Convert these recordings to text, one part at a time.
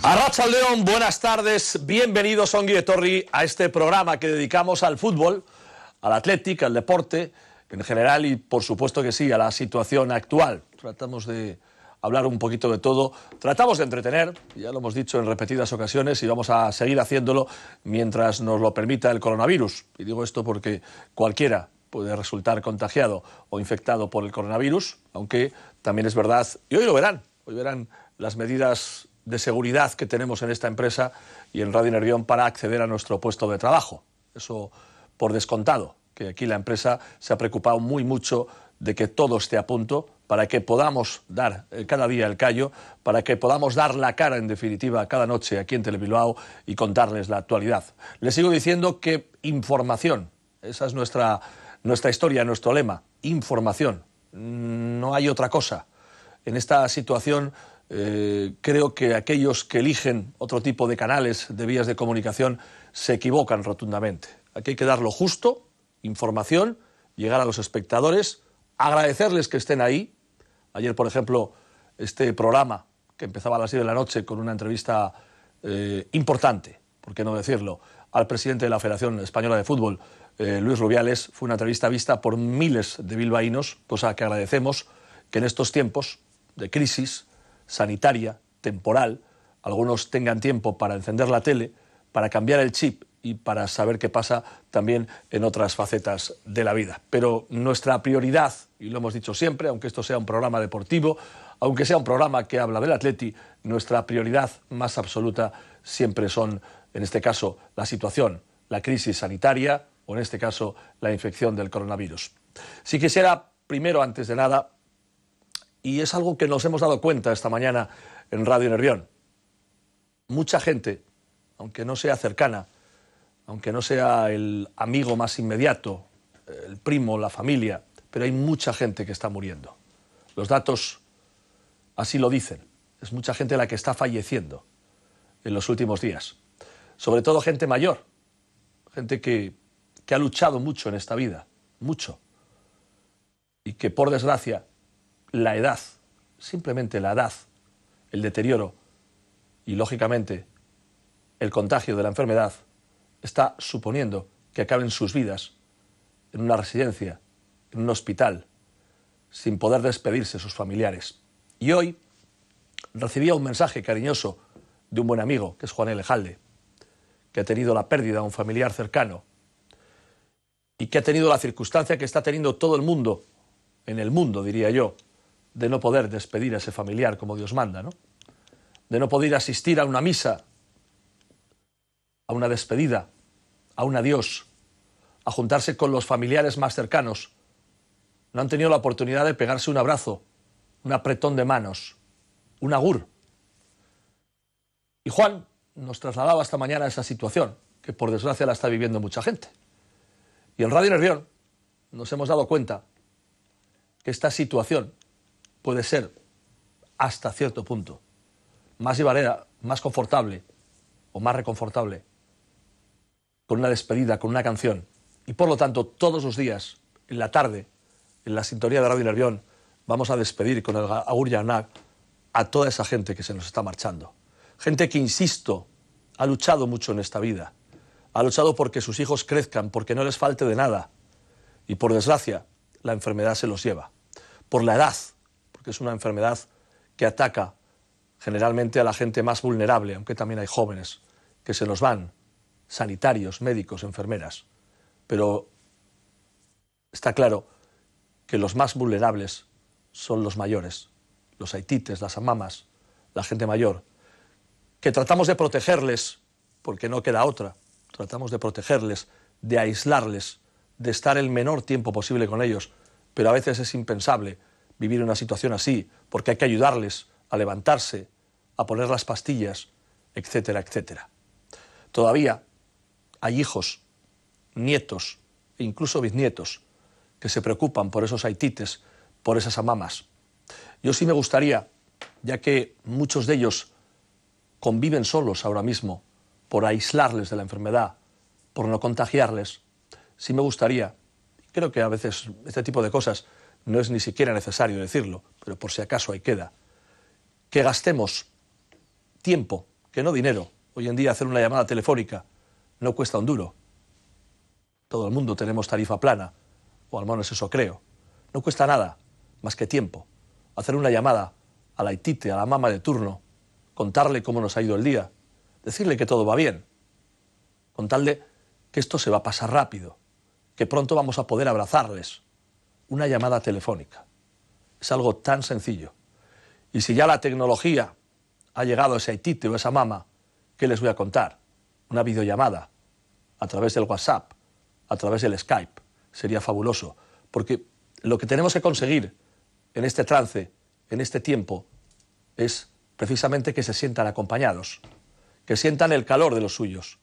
Arratsaldeon, buenas tardes, bienvenidos ongi etorri a este programa que dedicamos al fútbol, al Athletic, al deporte en general y por supuesto que sí, a la situación actual. Tratamos de hablar un poquito de todo, tratamos de entretener, ya lo hemos dicho en repetidas ocasiones y vamos a seguir haciéndolo mientras nos lo permita el coronavirus. Y digo esto porque cualquiera puede resultar contagiado o infectado por el coronavirus, aunque también es verdad, y hoy verán las medidas de seguridad que tenemos en esta empresa y en Radio Nervión para acceder a nuestro puesto de trabajo. Eso por descontado, que aquí la empresa se ha preocupado mucho de que todo esté a punto para que podamos dar cada día el callo, para que podamos dar la cara, en definitiva, cada noche aquí en Telebilbao y contarles la actualidad. Les sigo diciendo que información, esa es nuestra historia, nuestro lema, información, no hay otra cosa. En esta situación creo que aquellos que eligen otro tipo de canales, de vías de comunicación, se equivocan rotundamente. Aquí hay que dar lo justo, información, llegar a los espectadores, agradecerles que estén ahí. Ayer, por ejemplo, este programa, que empezaba a las 10 de la noche con una entrevista importante, por qué no decirlo, al presidente de la Federación Española de Fútbol, Luis Rubiales, fue una entrevista vista por miles de bilbaínos, cosa que agradecemos que en estos tiempos de crisis sanitaria, temporal, algunos tengan tiempo para encender la tele, para cambiar el chip y para saber qué pasa también en otras facetas de la vida. Pero nuestra prioridad, y lo hemos dicho siempre, aunque esto sea un programa deportivo, aunque sea un programa que habla del Atleti, nuestra prioridad más absoluta siempre son, en este caso, la situación, la crisis sanitaria o en este caso la infección del coronavirus. Si quisiera, primero, antes de nada, y es algo que nos hemos dado cuenta esta mañana en Radio Nervión, mucha gente, aunque no sea cercana, aunque no sea el amigo más inmediato, el primo, la familia, pero hay mucha gente que está muriendo. Los datos así lo dicen. Es mucha gente la que está falleciendo en los últimos días. Sobre todo gente mayor, gente que ha luchado mucho en esta vida, mucho. Y que por desgracia, la edad, simplemente la edad, el deterioro y lógicamente el contagio de la enfermedad está suponiendo que acaben sus vidas en una residencia, en un hospital, sin poder despedirse de sus familiares. Y hoy recibía un mensaje cariñoso de un buen amigo, que es Juan Elejalde, que ha tenido la pérdida de un familiar cercano y que ha tenido la circunstancia que está teniendo todo el mundo, en el mundo diría yo, de no poder despedir a ese familiar como Dios manda, ¿no? De no poder asistir a una misa, a una despedida, a un adiós, a juntarse con los familiares más cercanos. No han tenido la oportunidad de pegarse un abrazo, un apretón de manos, un agur. Y Juan nos trasladaba esta mañana esa situación, que por desgracia la está viviendo mucha gente. Y en Radio Nervión nos hemos dado cuenta que esta situación puede ser, hasta cierto punto, más llevadera, más confortable o más reconfortable con una despedida, con una canción. Y por lo tanto, todos los días, en la tarde, en la sintonía de Radio Nervión, vamos a despedir con el Agur Jaunak a toda esa gente que se nos está marchando. Gente que, insisto, ha luchado mucho en esta vida. Ha luchado porque sus hijos crezcan, porque no les falte de nada. Y por desgracia, la enfermedad se los lleva. Por la edad, porque es una enfermedad que ataca generalmente a la gente más vulnerable, aunque también hay jóvenes que se nos van, sanitarios, médicos, enfermeras. Pero está claro que los más vulnerables son los mayores, los haitites, las amamas, la gente mayor, que tratamos de protegerles, porque no queda otra, tratamos de protegerles, de aislarles, de estar el menor tiempo posible con ellos, pero a veces es impensable vivir una situación así, porque hay que ayudarles a levantarse, a poner las pastillas, etcétera, etcétera. Todavía hay hijos, nietos e incluso bisnietos que se preocupan por esos haitites, por esas amamas. Yo sí me gustaría, ya que muchos de ellos conviven solos ahora mismo, por aislarles de la enfermedad, por no contagiarles, sí me gustaría, creo que a veces este tipo de cosas no es ni siquiera necesario decirlo, pero por si acaso ahí queda, que gastemos tiempo, que no dinero. Hoy en día hacer una llamada telefónica no cuesta un duro. Todo el mundo tenemos tarifa plana, o al menos eso creo. No cuesta nada, más que tiempo. Hacer una llamada a la aitite, a la mamá de turno, contarle cómo nos ha ido el día, decirle que todo va bien, contarle que esto se va a pasar rápido, que pronto vamos a poder abrazarles. Una llamada telefónica. Es algo tan sencillo. Y si ya la tecnología ha llegado a ese aitite o a esa mamá, ¿qué les voy a contar? Una videollamada, a través del WhatsApp, a través del Skype. Sería fabuloso, porque lo que tenemos que conseguir en este trance, en este tiempo, es precisamente que se sientan acompañados, que sientan el calor de los suyos.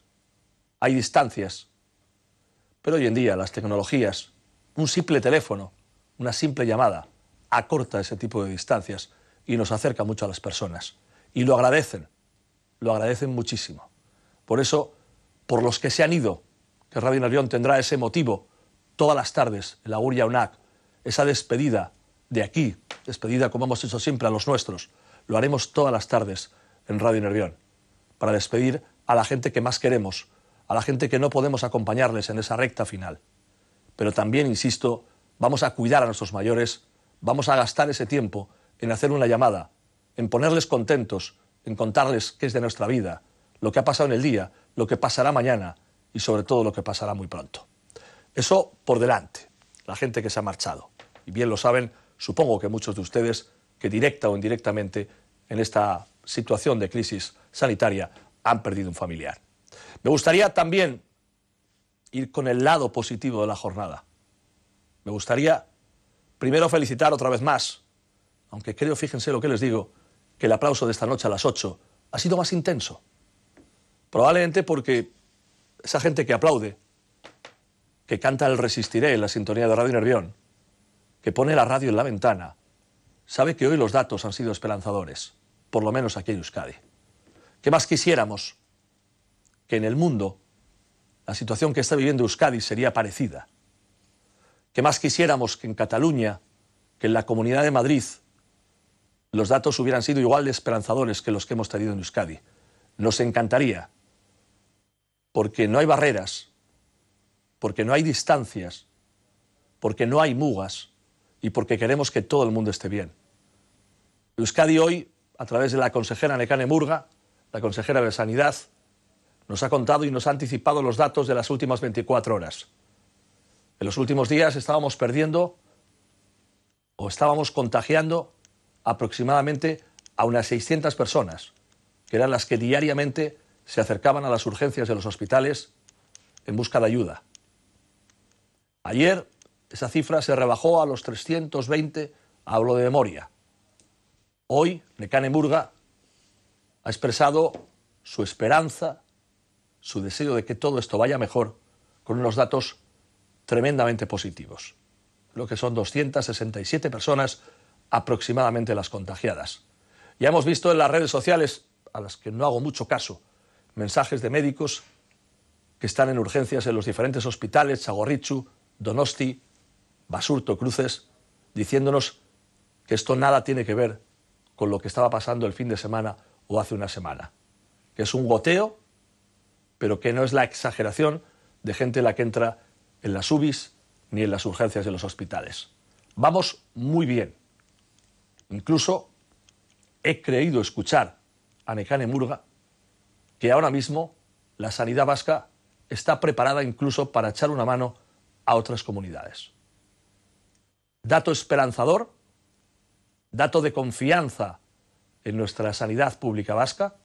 Hay distancias, pero hoy en día las tecnologías, un simple teléfono, una simple llamada, acorta ese tipo de distancias y nos acerca mucho a las personas. Y lo agradecen muchísimo. Por eso, por los que se han ido, que Radio Nervión tendrá ese motivo todas las tardes en la Guria UNAC, esa despedida de aquí, despedida como hemos hecho siempre a los nuestros, lo haremos todas las tardes en Radio Nervión, para despedir a la gente que más queremos, a la gente que no podemos acompañarles en esa recta final. Pero también, insisto, vamos a cuidar a nuestros mayores, vamos a gastar ese tiempo en hacer una llamada, en ponerles contentos, en contarles qué es de nuestra vida, lo que ha pasado en el día, lo que pasará mañana y sobre todo lo que pasará muy pronto. Eso por delante, la gente que se ha marchado. Y bien lo saben, supongo que muchos de ustedes, que directa o indirectamente en esta situación de crisis sanitaria han perdido un familiar. Me gustaría también ir con el lado positivo de la jornada. Me gustaría primero felicitar otra vez más, aunque creo, fíjense lo que les digo, que el aplauso de esta noche a las 8 ha sido más intenso. Probablemente porque esa gente que aplaude, que canta el Resistiré en la sintonía de Radio Nervión, que pone la radio en la ventana, sabe que hoy los datos han sido esperanzadores, por lo menos aquí en Euskadi. ¿Qué más quisiéramos? Que en el mundo la situación que está viviendo Euskadi sería parecida. ¿Qué más quisiéramos? Que en Cataluña, que en la Comunidad de Madrid, los datos hubieran sido igual de esperanzadores que los que hemos tenido en Euskadi. Nos encantaría, porque no hay barreras, porque no hay distancias, porque no hay mugas y porque queremos que todo el mundo esté bien. Euskadi hoy, a través de la consejera Nekane Murga, la consejera de Sanidad, nos ha contado y nos ha anticipado los datos de las últimas 24 horas. En los últimos días estábamos perdiendo o estábamos contagiando aproximadamente a unas 600 personas, que eran las que diariamente se acercaban a las urgencias de los hospitales en busca de ayuda. Ayer esa cifra se rebajó a los 320, hablo de memoria. Hoy Nekane Murga ha expresado su esperanza, su deseo de que todo esto vaya mejor, con unos datos tremendamente positivos. Creo que son 267 personas aproximadamente las contagiadas. Ya hemos visto en las redes sociales, a las que no hago mucho caso, mensajes de médicos que están en urgencias en los diferentes hospitales, Txagorritxu, Donosti, Basurto, Cruces, diciéndonos que esto nada tiene que ver con lo que estaba pasando el fin de semana o hace una semana, que es un goteo, pero que no es la exageración de gente la que entra en las UBIs ni en las urgencias de los hospitales. Vamos muy bien. Incluso he creído escuchar a Nekane Murga que ahora mismo la sanidad vasca está preparada incluso para echar una mano a otras comunidades. Dato esperanzador, dato de confianza en nuestra sanidad pública vasca.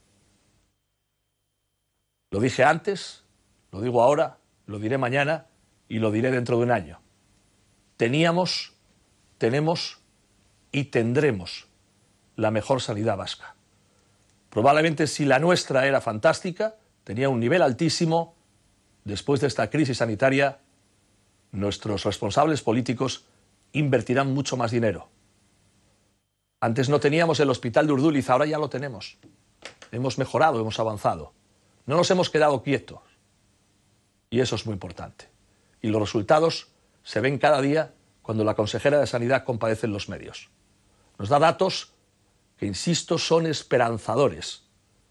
Lo dije antes, lo digo ahora, lo diré mañana y lo diré dentro de un año. Teníamos, tenemos y tendremos la mejor sanidad vasca. Probablemente si la nuestra era fantástica, tenía un nivel altísimo, después de esta crisis sanitaria, nuestros responsables políticos invertirán mucho más dinero. Antes no teníamos el hospital de Urduliz, ahora ya lo tenemos. Hemos mejorado, hemos avanzado. No nos hemos quedado quietos. Y eso es muy importante. Y los resultados se ven cada día cuando la consejera de Sanidad comparece en los medios. Nos da datos que, insisto, son esperanzadores.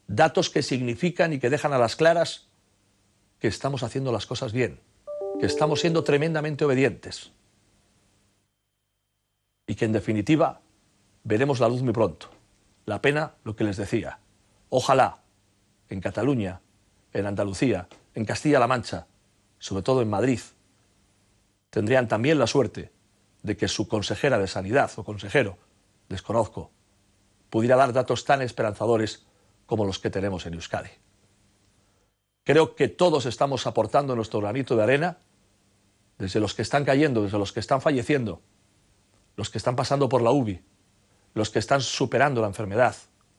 datos que significan y que dejan a las claras que estamos haciendo las cosas bien, que estamos siendo tremendamente obedientes y que en definitiva veremos la luz muy pronto. La pena, lo que les decía, ojalá en Cataluña, en Andalucía, en Castilla-La Mancha, sobre todo en Madrid, tendrían también la suerte de que su consejera de Sanidad o consejero, desconozco, pudiera dar datos tan esperanzadores como los que tenemos en Euskadi. Creo que todos estamos aportando nuestro granito de arena, desde los que están cayendo, desde los que están falleciendo, los que están pasando por la UBI, los que están superando la enfermedad,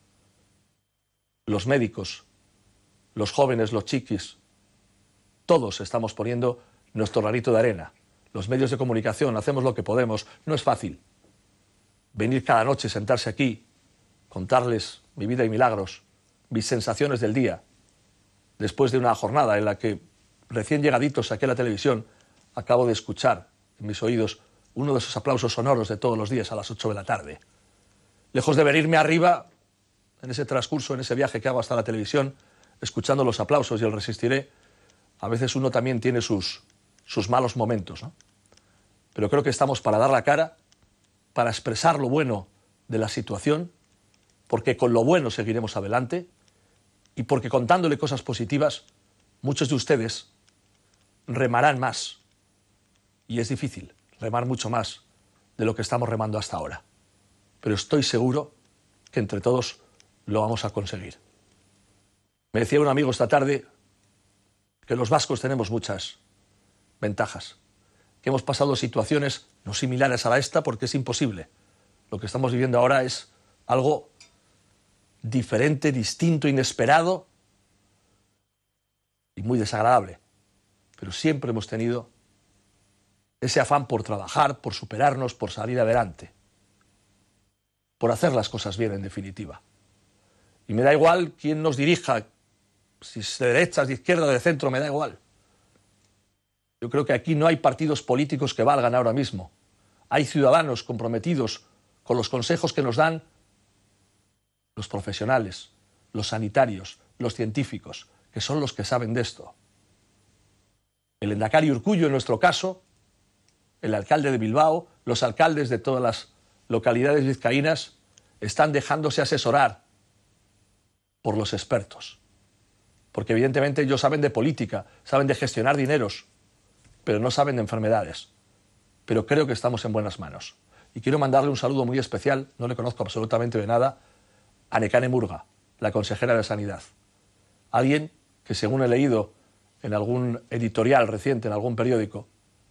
los médicos, los jóvenes, los chiquis, todos estamos poniendo nuestro granito de arena. Los medios de comunicación hacemos lo que podemos. No es fácil venir cada noche, sentarse aquí, contarles mi vida y milagros, mis sensaciones del día, después de una jornada en la que, recién llegaditos aquí a la televisión, acabo de escuchar en mis oídos uno de esos aplausos sonoros de todos los días a las 8 de la tarde. Lejos de venirme arriba, en ese transcurso, en ese viaje que hago hasta la televisión, escuchando los aplausos y el resistiré, a veces uno también tiene sus malos momentos, ¿no? Pero creo que estamos para dar la cara, para expresar lo bueno de la situación, porque con lo bueno seguiremos adelante y porque contándole cosas positivas, muchos de ustedes remarán más. Y es difícil remar mucho más de lo que estamos remando hasta ahora. Pero estoy seguro que entre todos lo vamos a conseguir. Me decía un amigo esta tarde que los vascos tenemos muchas ventajas, que hemos pasado situaciones no similares a la esta porque es imposible. Lo que estamos viviendo ahora es algo diferente, distinto, inesperado y muy desagradable. Pero siempre hemos tenido ese afán por trabajar, por superarnos, por salir adelante, por hacer las cosas bien en definitiva. Y me da igual quién nos dirija, si es de derechas, de izquierda, de centro, me da igual. Yo creo que aquí no hay partidos políticos que valgan ahora mismo. Hay ciudadanos comprometidos con los consejos que nos dan los profesionales, los sanitarios, los científicos, que son los que saben de esto. El Lehendakari Urkullu, en nuestro caso, el alcalde de Bilbao, los alcaldes de todas las localidades vizcaínas están dejándose asesorar por los expertos. Porque evidentemente ellos saben de política, saben de gestionar dineros, pero no saben de enfermedades. Pero creo que estamos en buenas manos. Y quiero mandarle un saludo muy especial, no le conozco absolutamente de nada, a Nekane Murga, la consejera de Sanidad. Alguien que, según he leído en algún editorial reciente, en algún periódico,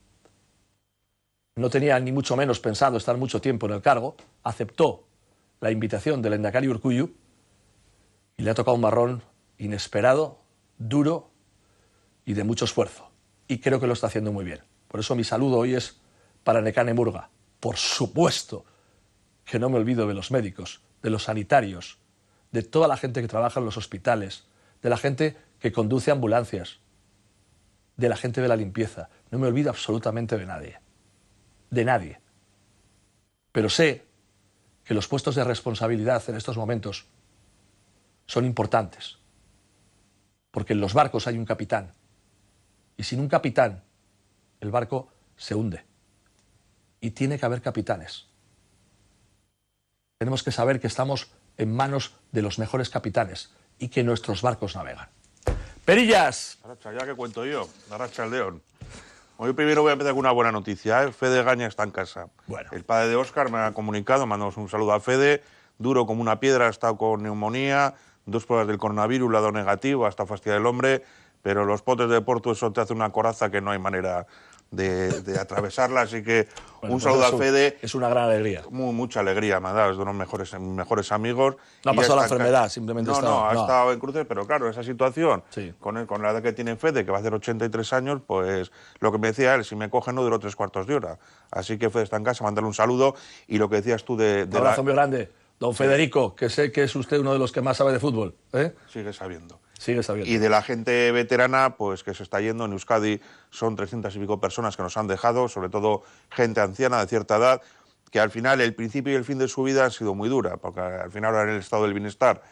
no tenía ni mucho menos pensado estar mucho tiempo en el cargo, aceptó la invitación del Lehendakari Urkullu y le ha tocado un marrón inesperado, duro y de mucho esfuerzo. Y creo que lo está haciendo muy bien. Por eso mi saludo hoy es para Nekane Murga. Por supuesto que no me olvido de los médicos, de los sanitarios, de toda la gente que trabaja en los hospitales, de la gente que conduce ambulancias, de la gente de la limpieza. No me olvido absolutamente de nadie. De nadie. Pero sé que los puestos de responsabilidad en estos momentos son importantes. Porque en los barcos hay un capitán. Y sin un capitán, el barco se hunde. Y tiene que haber capitanes. Tenemos que saber que estamos en manos de los mejores capitanes y que nuestros barcos navegan. Perillas. Arracha, ya que cuento yo, Arracha el León. Hoy primero voy a empezar con una buena noticia, ¿eh? Fede Gaña está en casa. Bueno. El padre de Óscar me ha comunicado, mandamos un saludo a Fede, duro como una piedra, ha estado con neumonía, 2 pruebas del coronavirus, le ha dado negativo, hasta fastidiar el hombre, pero los potes de Porto, eso te hace una coraza que no hay manera de atravesarla, así que bueno, un saludo a Fede. Es una gran alegría. Mucha alegría me ha dado, es de unos mejores amigos. No ha pasado la enfermedad, simplemente ha estado en cruces, pero claro, esa situación, sí, con la edad que tiene Fede, que va a hacer 83 años, pues lo que me decía él, si me cogen no duró 3/4 de hora. Así que Fede está en casa, mandarle un saludo. Y lo que decías tú de un abrazo muy grande. Don Federico, que sé que es usted uno de los que más sabe de fútbol. Sigue sabiendo. Sigue sabiendo. Y de la gente veterana, pues que se está yendo. En Euskadi son 300 y pico personas que nos han dejado, sobre todo gente anciana de cierta edad, que al final el principio y el fin de su vida han sido muy dura, porque al final ahora en el estado del bienestar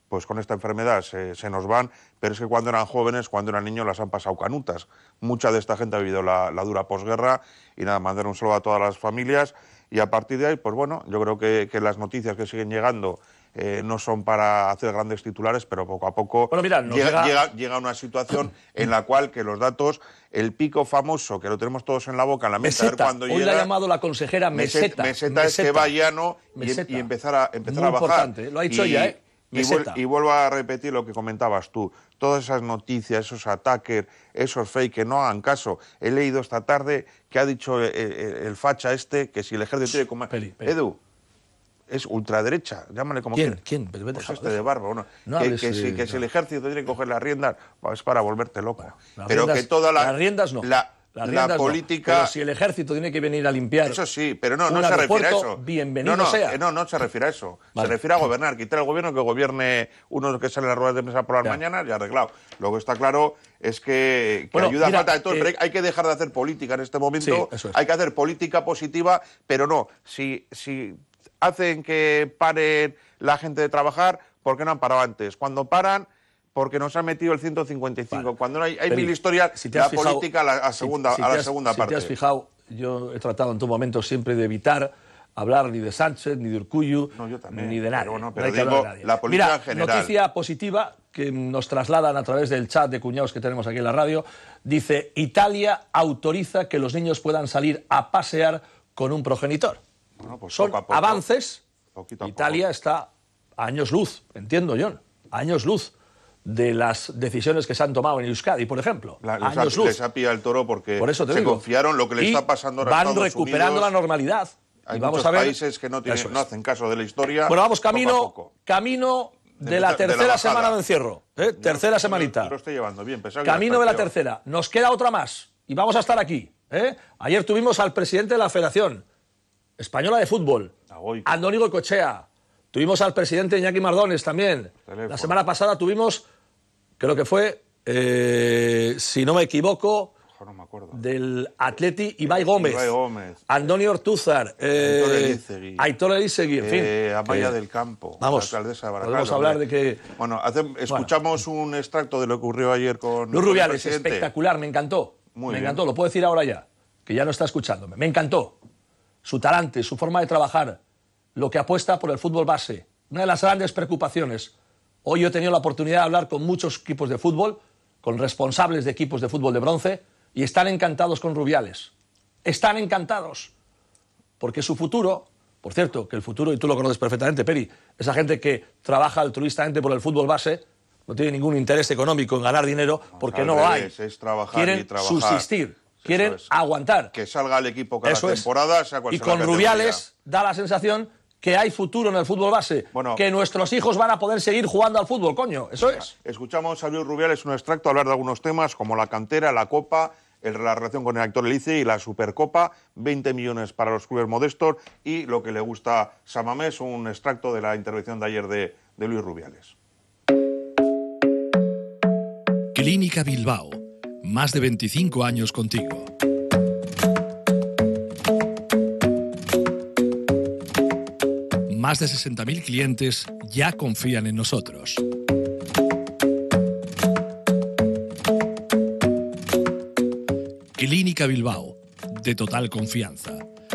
pues con esta enfermedad se nos van, pero es que cuando eran jóvenes, cuando eran niños, las han pasado canutas. Mucha de esta gente ha vivido la dura posguerra y nada, mandar un saludo a todas las familias y a partir de ahí, pues bueno, yo creo que las noticias que siguen llegando no son para hacer grandes titulares, pero poco a poco bueno, mira, llega una situación en la cual que los datos, el pico famoso, que lo tenemos todos en la boca, en la mente, a ver cuándo hoy llega... la ha llamado la consejera meseta. Meseta es que va llano y empezar a Muy bajar. importante, lo ha dicho ella, meseta. Y vuelvo a repetir lo que comentabas tú. Todas esas noticias, esos ataques, esos fake, que no hagan caso. He leído esta tarde que ha dicho el facha este que si el ejército tiene como... Edu, es ultraderecha, llámale como quieras. ¿Quién? Pues de barba. Que si el ejército tiene que coger las riendas, es para volverte loco. Bueno, pero riendas, que toda las riendas no. La política... No. Pero si el ejército tiene que venir a limpiar... Eso sí, pero no se refiere a eso. Bienvenido sea. No se refiere a eso. Vale. Se refiere a gobernar, quitar al gobierno, que gobierne uno que sale en las ruedas de prensa por las mañanas y arreglado. Lo que está claro es que ayuda falta de todo, pero hay que dejar de hacer política en este momento. Sí, eso es. Hay que hacer política positiva, pero no. Si hacen que paren la gente de trabajar, ¿por qué no han parado antes? Cuando paran... porque nos ha metido el 155. Vale. Cuando hay mil historias, política a la segunda parte. Si te has fijado, yo he tratado en todo momento siempre de evitar hablar ni de Sánchez, ni de Urkullu, ni de nadie. Pero digo, la política en general. Noticia positiva que nos trasladan a través del chat de cuñados que tenemos aquí en la radio. Dice, Italia autoriza que los niños puedan salir a pasear con un progenitor. Bueno, pues son poco a poco, avances. Poquito a Italia poco. está a años luz, entiendo, John, a años luz de las decisiones que se han tomado en Euskadi, por ejemplo. Les ha pillado el toro porque por eso te confiaron lo que le está pasando ahora a Estados Unidos. Van recuperando la normalidad. Hay y vamos muchos a ver, países que no hacen caso de la historia. Bueno, vamos camino de la tercera semana de encierro. Tercera semanita. Lo estoy llevando bien. Camino de la tercera. Nos queda otra más. Y vamos a estar aquí. Ayer tuvimos al presidente de la Federación Española de Fútbol, Andoni Goicoechea. Tuvimos al presidente Iñaki Mardones también. La semana pasada tuvimos, creo que fue, si no me equivoco, no me acuerdo, del Atleti Ibai Gómez, Andoni Ortúzar, Aitor Elizegui, en fin. Amaya del Campo, vamos, la alcaldesa de Baracaldo. Podemos hablar de que... Bueno, escuchamos un extracto de lo que ocurrió ayer con Luis Rubiales, el presidente. Espectacular, me encantó. Me encantó, lo puedo decir ahora ya, que ya no está escuchándome. Me encantó. Su talante, su forma de trabajar, lo que apuesta por el fútbol base. Una de las grandes preocupaciones. Hoy yo he tenido la oportunidad de hablar con muchos equipos de fútbol, con responsables de equipos de fútbol de bronce, y están encantados con Rubiales. Están encantados. Porque su futuro, por cierto, que el futuro, y tú lo conoces perfectamente, Peri, esa gente que trabaja altruistamente por el fútbol base, no tiene ningún interés económico en ganar dinero, porque no lo hay. Es trabajar quieren y trabajar. subsistir. Quieren aguantar. Que salga el equipo cada temporada, sea cual y sea con la Rubiales da la sensación que hay futuro en el fútbol base, que nuestros hijos van a poder seguir jugando al fútbol, coño, eso es. Escuchamos a Luis Rubiales un extracto hablar de algunos temas como la cantera, la Copa, la relación con el Aitor Elizegui y la Supercopa, 20 millones para los clubes modestos y lo que le gusta a Samamés, un extracto de la intervención de ayer de Luis Rubiales. Clínica Bilbao, más de 25 años contigo. Más de 60.000 clientes ya confían en nosotros. Clínica Bilbao, de total confianza.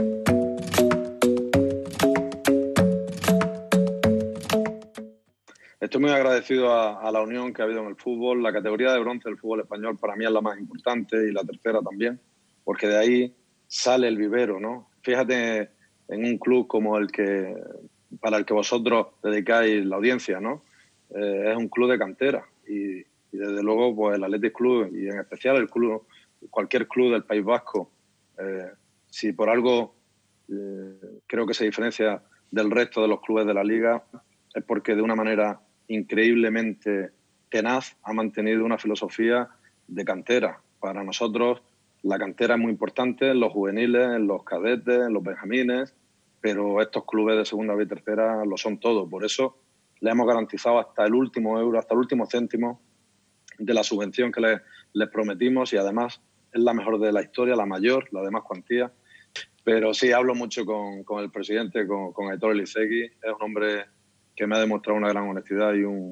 Estoy muy agradecido a la unión que ha habido en el fútbol. La categoría de bronce del fútbol español para mí es la más importante y la tercera también, porque de ahí sale el vivero, ¿no? Fíjate en un club como para el que vosotros dedicáis la audiencia, ¿no? Es un club de cantera y desde luego pues el Athletic Club y en especial el club, cualquier club del País Vasco, si por algo creo que se diferencia del resto de los clubes de la Liga, es porque de una manera increíblemente tenaz ha mantenido una filosofía de cantera. Para nosotros la cantera es muy importante en los juveniles, en los cadetes, en los benjamines, pero estos clubes de segunda B y tercera lo son todo. Por eso le hemos garantizado hasta el último euro, hasta el último céntimo de la subvención que les prometimos y además es la mejor de la historia, la mayor, la de más cuantía. Pero sí, hablo mucho con el presidente, con Aitor Elizegui. Es un hombre que me ha demostrado una gran honestidad y un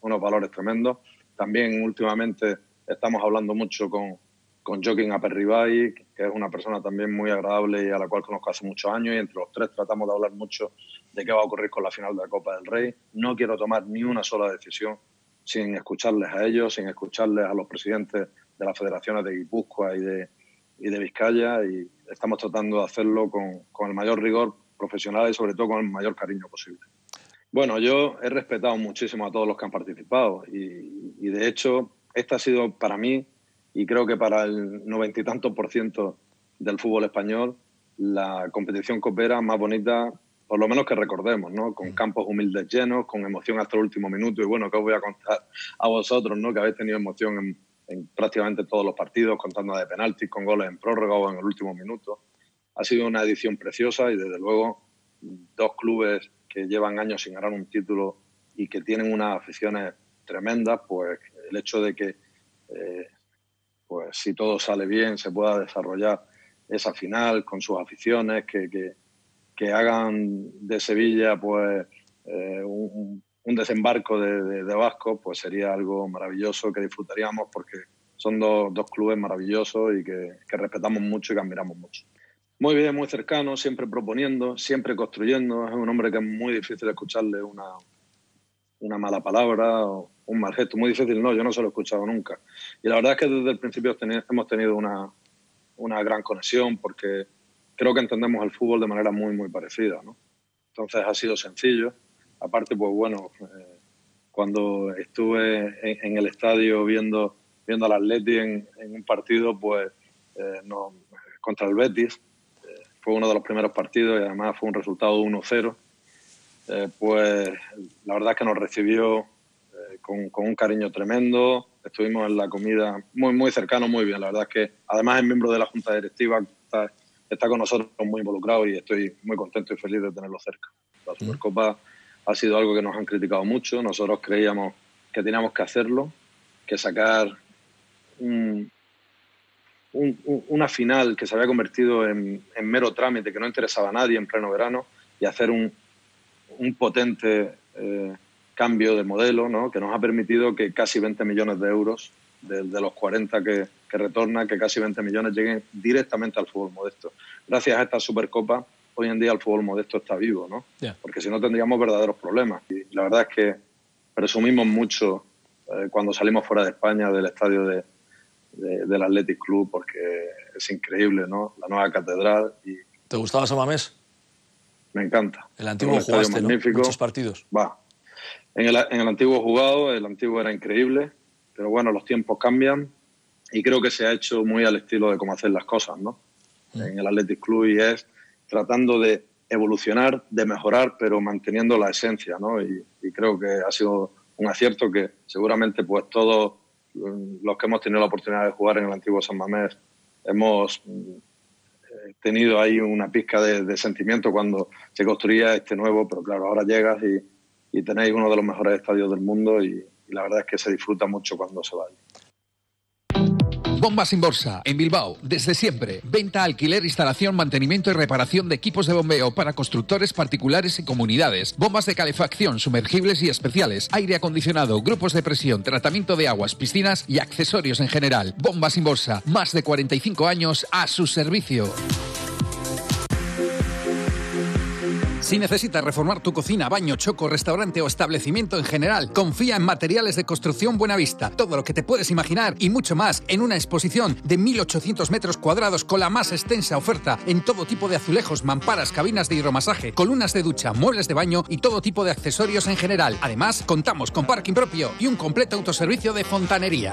unos valores tremendos. También últimamente estamos hablando mucho con Joaquín Aperribay, que es una persona también muy agradable y a la cual conozco hace muchos años, y entre los tres tratamos de hablar mucho de qué va a ocurrir con la final de la Copa del Rey. No quiero tomar ni una sola decisión sin escucharles a ellos, sin escucharles a los presidentes de las federaciones de Guipúzcoa y de Vizcaya, y estamos tratando de hacerlo con el mayor rigor profesional y sobre todo con el mayor cariño posible. Bueno, yo he respetado muchísimo a todos los que han participado y de hecho esta ha sido para mí, y creo que para el 90 y tantos % del fútbol español, la competición copera más bonita, por lo menos que recordemos, ¿no? Con campos humildes llenos, con emoción hasta el último minuto. Y bueno, ¿qué os voy a contar a vosotros, ¿no? Que habéis tenido emoción en prácticamente todos los partidos, contando de penaltis, con goles en prórroga o en el último minuto. Ha sido una edición preciosa y desde luego dos clubes que llevan años sin ganar un título y que tienen unas aficiones tremendas, pues el hecho de que pues si todo sale bien se pueda desarrollar esa final con sus aficiones, que hagan de Sevilla pues un desembarco de vascos, pues sería algo maravilloso que disfrutaríamos, porque son dos clubes maravillosos y que respetamos mucho y que admiramos mucho. Muy bien, muy cercano, siempre proponiendo, siempre construyendo. Es un hombre que es muy difícil escucharle una mala palabra o un mal gesto. Muy difícil, no, yo no se lo he escuchado nunca. Y la verdad es que desde el principio hemos tenido una gran conexión, porque creo que entendemos el fútbol de manera muy, muy parecida, ¿no? Entonces ha sido sencillo. Aparte, pues bueno, cuando estuve en el estadio viendo al Atleti en un partido, pues contra el Betis, fue uno de los primeros partidos y además fue un resultado 1-0, pues la verdad es que nos recibió con un cariño tremendo. Estuvimos en la comida muy, muy cercano, muy bien. La verdad es que además es miembro de la Junta Directiva, está con nosotros muy involucrado y estoy muy contento y feliz de tenerlo cerca. La Supercopa ha sido algo que nos han criticado mucho. Nosotros creíamos que teníamos que hacerlo, que sacar una final que se había convertido en mero trámite, que no interesaba a nadie en pleno verano, y hacer un potente cambio de modelo, ¿no? Que nos ha permitido que casi 20 millones de euros de los 40 que retorna, que casi 20 millones lleguen directamente al fútbol modesto. Gracias a esta Supercopa, hoy en día el fútbol modesto está vivo, ¿no? Yeah. Porque si no tendríamos verdaderos problemas. Y la verdad es que presumimos mucho cuando salimos fuera de España del estadio del Athletic Club, porque es increíble, ¿no? La nueva catedral. Y ¿te gustaba San Mamés? Me encanta. El antiguo jugaste, ¿no? Muchos partidos. Va. En el antiguo jugado, el antiguo era increíble, pero bueno, los tiempos cambian y creo que se ha hecho muy al estilo de cómo hacer las cosas, ¿no? En el Athletic Club, y es tratando de evolucionar, de mejorar, pero manteniendo la esencia, ¿no? Y creo que ha sido un acierto que seguramente pues todos los que hemos tenido la oportunidad de jugar en el antiguo San Mamés hemos tenido ahí una pizca de sentimiento cuando se construía este nuevo, pero claro, ahora llegas y tenéis uno de los mejores estadios del mundo y la verdad es que se disfruta mucho cuando se va allí. Bombas Inborsa, en Bilbao, desde siempre. Venta, alquiler, instalación, mantenimiento y reparación de equipos de bombeo para constructores particulares y comunidades. Bombas de calefacción, sumergibles y especiales. Aire acondicionado, grupos de presión, tratamiento de aguas, piscinas y accesorios en general. Bombas Inborsa, más de 45 años a su servicio. Si necesitas reformar tu cocina, baño, choco, restaurante o establecimiento en general, confía en Materiales de Construcción Buenavista. Todo lo que te puedes imaginar y mucho más en una exposición de 1.800 metros cuadrados con la más extensa oferta en todo tipo de azulejos, mamparas, cabinas de hidromasaje, columnas de ducha, muebles de baño y todo tipo de accesorios en general. Además, contamos con parking propio y un completo autoservicio de fontanería.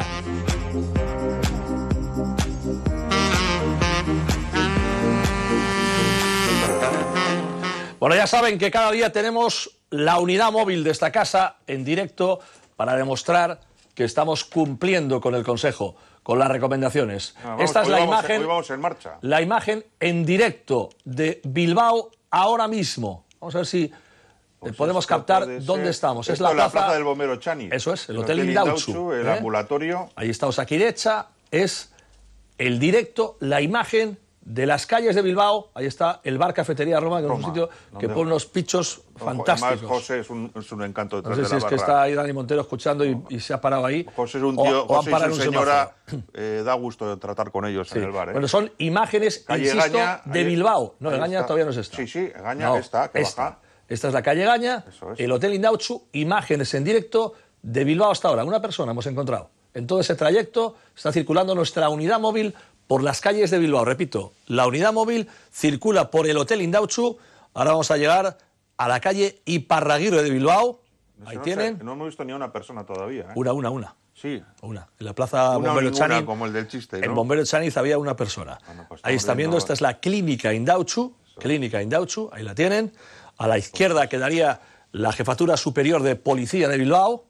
Bueno, ya saben que cada día tenemos la unidad móvil de esta casa en directo para demostrar que estamos cumpliendo con el consejo, con las recomendaciones. Esta es la imagen. Hoy vamos en marcha. La imagen en directo de Bilbao ahora mismo. Vamos a ver si podemos captar dónde estamos. Es la plaza del Bombero Chani. Eso es, el Hotel Indautxu. El ambulatorio. Ahí está Osakidecha. Es el directo, la imagen de las calles de Bilbao, ahí está el bar Cafetería Roma, que es un sitio que pone unos pichos fantásticos. Además, José es un encanto detrás No sé de la si es barra. que está ahí Dani Montero escuchando y se ha parado ahí. José es un tío, o han José parado y en su un señora, semáforo. da gusto tratar con ellos Sí. en el bar. Bueno, son imágenes, Calle insisto, Egaña, de ahí Bilbao. No, ahí Egaña está. todavía no es esta. Sí, sí, Egaña No, está, que baja. Esta es la calle Egaña, Eso es. el Hotel Indautxu, imágenes en directo de Bilbao hasta ahora. Una persona hemos encontrado. En todo ese trayecto está circulando nuestra unidad móvil por las calles de Bilbao. Repito, la unidad móvil circula por el Hotel Indautxu. Ahora vamos a llegar a la calle Iparraguirre de Bilbao. Ahí No tienen. no hemos visto ni a una persona todavía. ¿eh? Una. Sí. Una. En la plaza Una o Bombero ninguna, Chaniz, como el del chiste, ¿no? en Bombero Chaniz había una persona. Bueno, pues Ahí estamos están viendo, viendo- esta es la clínica Indautxu. Clínica Indautxu, ahí la tienen. A la izquierda quedaría la Jefatura Superior de Policía de Bilbao.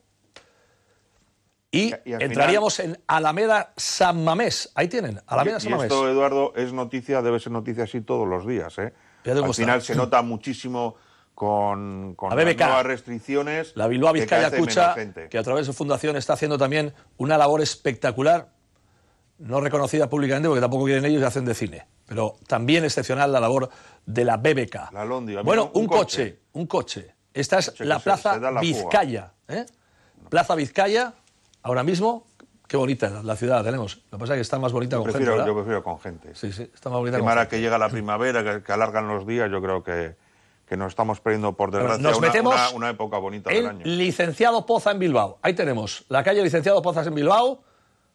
Y Y al entraríamos en Alameda San Mamés. Ahí tienen, Alameda San Y Mamés. esto, Eduardo, es noticia, debe ser noticia así todos los días. ¿eh? Fíjate cómo Al está. final se nota muchísimo con La las BBK. nuevas restricciones. La Bilbao que Vizcaya cada vez Kutxa, menos gente. que a través de su fundación está haciendo también una labor espectacular, no reconocida públicamente porque tampoco quieren ellos y hacen de cine, pero también excepcional la labor de la BBK. La Londi, bueno, un un coche. Esta es Coche la que Plaza se da la fuga. Vizcaya. ¿eh? Plaza Vizcaya, ahora mismo, qué bonita la ciudad la tenemos. Lo que pasa es que está más bonita con gente, Yo ¿verdad? prefiero con gente. Sí, está más bonita Y con ahora gente. que llega la primavera, que alargan los días, yo creo que nos estamos perdiendo, por Bueno, desgracia, nos metemos una época bonita del en año. Licenciado Poza en Bilbao. Ahí tenemos la calle Licenciado Pozas en Bilbao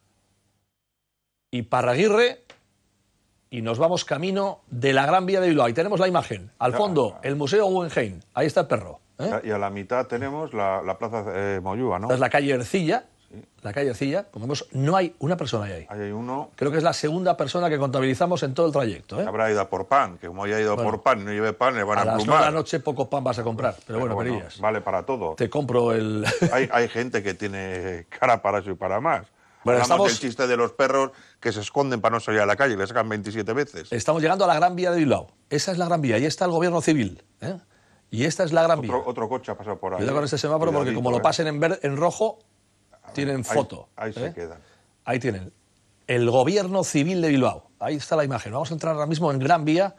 y Parraguirre y nos vamos camino de la Gran Vía de Bilbao. Ahí tenemos la imagen. Al fondo, el Museo Guggenheim. Ahí está el perro. ¿eh? Y a la mitad tenemos la plaza Moyúa, ¿no? Esta es la calle Ercilla. La calle Ercilla. Como vemos, no hay una persona ahí. Ahí hay uno. Creo que es la segunda persona que contabilizamos en todo el trayecto. ¿eh? Habrá ido a por pan, que como haya ido Bueno, por pan y no lleve pan, le van A a las 9 de emplumar. la noche poco pan vas a comprar. Pero bueno, perillas. vale para todo. Te compro el... Hay gente que tiene cara para eso y para más. Bueno, Hablamos estamos- del chiste de los perros que se esconden para no salir a la calle y le sacan 27 veces. Estamos llegando a la Gran Vía de Bilbao. Esa es la Gran Vía. Ahí está el gobierno civil. ¿eh? Y esta es la Gran Vía. Otro coche ha pasado por ahí. Cuidado con este semáforo porque como lo pasen en rojo, tienen foto. Ahí ¿eh? se quedan. Ahí tienen. El gobierno civil de Bilbao. Ahí está la imagen. Vamos a entrar ahora mismo en Gran Vía,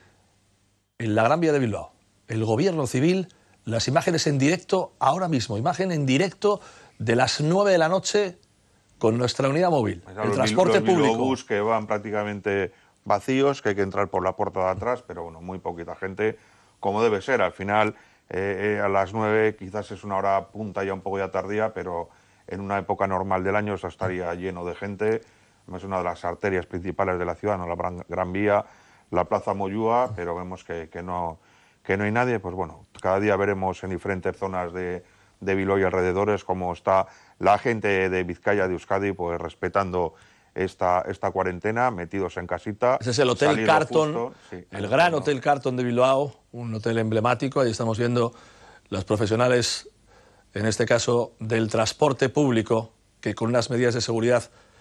en la Gran Vía de Bilbao. El gobierno civil, las imágenes en directo, ahora mismo. Imagen en directo de las 9 de la noche con nuestra unidad móvil. El transporte los público. Bilbobús que van prácticamente vacíos, que hay que entrar por la puerta de atrás, pero bueno, muy poquita gente, como debe ser. Al final, a las 9 quizás es una hora punta ya un poco ya tardía, pero en una época normal del año eso estaría lleno de gente. Es una de las arterias principales de la ciudad, ¿no? La Gran Vía, la Plaza Moyúa, pero vemos que no hay nadie. Pues bueno, cada día veremos en diferentes zonas de Bilbao y alrededores cómo está la gente de Vizcaya, de Euskadi, pues respetando esta cuarentena, metidos en casita. Ese es el Hotel saliendo Carton, justo, sí, el gran Hotel Carton de Bilbao, un hotel emblemático. Ahí estamos viendo los profesionales, en este caso del transporte público, que con unas medidas de seguridad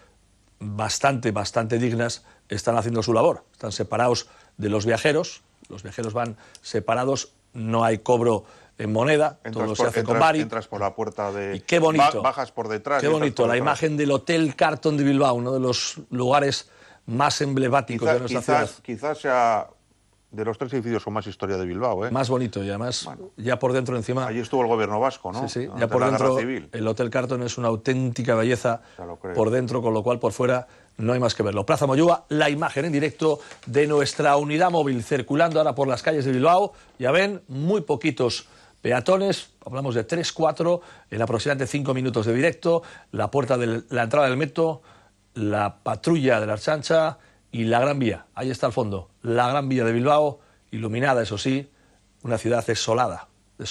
bastante dignas están haciendo su labor. Están separados de los viajeros van separados, no hay cobro en moneda, todo se hace con Bari. Entras por la puerta de... Y qué bonito. Bajas por detrás. Qué y entras bonito, por la detrás. imagen del Hotel Carton de Bilbao, uno de los lugares más emblemáticos de nuestra ciudad. Quizás sea de los 3 edificios con más historia de Bilbao, ¿eh? Más bonito y además ya por dentro encima... Allí estuvo el gobierno vasco, ¿no? Sí, Durante ya por la Guerra dentro Civil. el Hotel Carton es una auténtica belleza Ya lo creo. por dentro, con lo cual por fuera no hay más que verlo. Plaza Moyúa, la imagen en directo de nuestra unidad móvil circulando ahora por las calles de Bilbao. Ya ven, muy poquitos peatones, hablamos de 3, 4, en aproximadamente 5 minutos de directo, la puerta de la entrada del metro, la patrulla de la Ertzaintza y la Gran Vía. Ahí está al fondo, la Gran Vía de Bilbao, iluminada, eso sí, una ciudad desolada.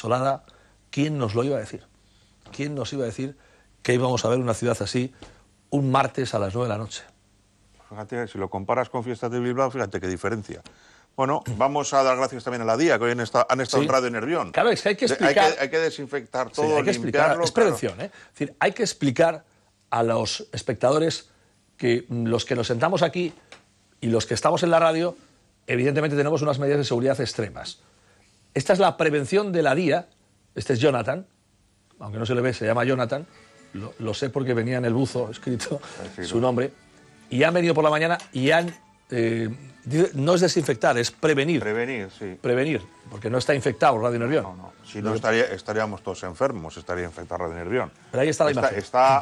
¿Quién nos lo iba a decir? ¿Quién nos iba a decir que íbamos a ver una ciudad así un martes a las 9 de la noche? Fíjate, si lo comparas con Fiestas de Bilbao, fíjate qué diferencia. Bueno, vamos a dar gracias también a la DIA, que hoy han estado Sí. en Radio Nervión. Claro, es que hay que explicar... Hay que desinfectar Sí, todo, hay que explicar, limpiarlo. es prevención, ¿eh? Es decir, hay que explicar a los espectadores que los que nos sentamos aquí y los que estamos en la radio, evidentemente tenemos unas medidas de seguridad extremas. Esta es la prevención de la DIA. Este es Jonathan, aunque no se le ve, se llama Jonathan. Lo sé porque venía en el buzo escrito Sí, su nombre. Y han venido por la mañana y han no es desinfectar, es prevenir. Prevenir, sí. Prevenir, porque no está infectado Radio Nervión. No. Si no, estaríamos todos enfermos, estaría infectado Radio Nervión. Pero ahí está la imagen.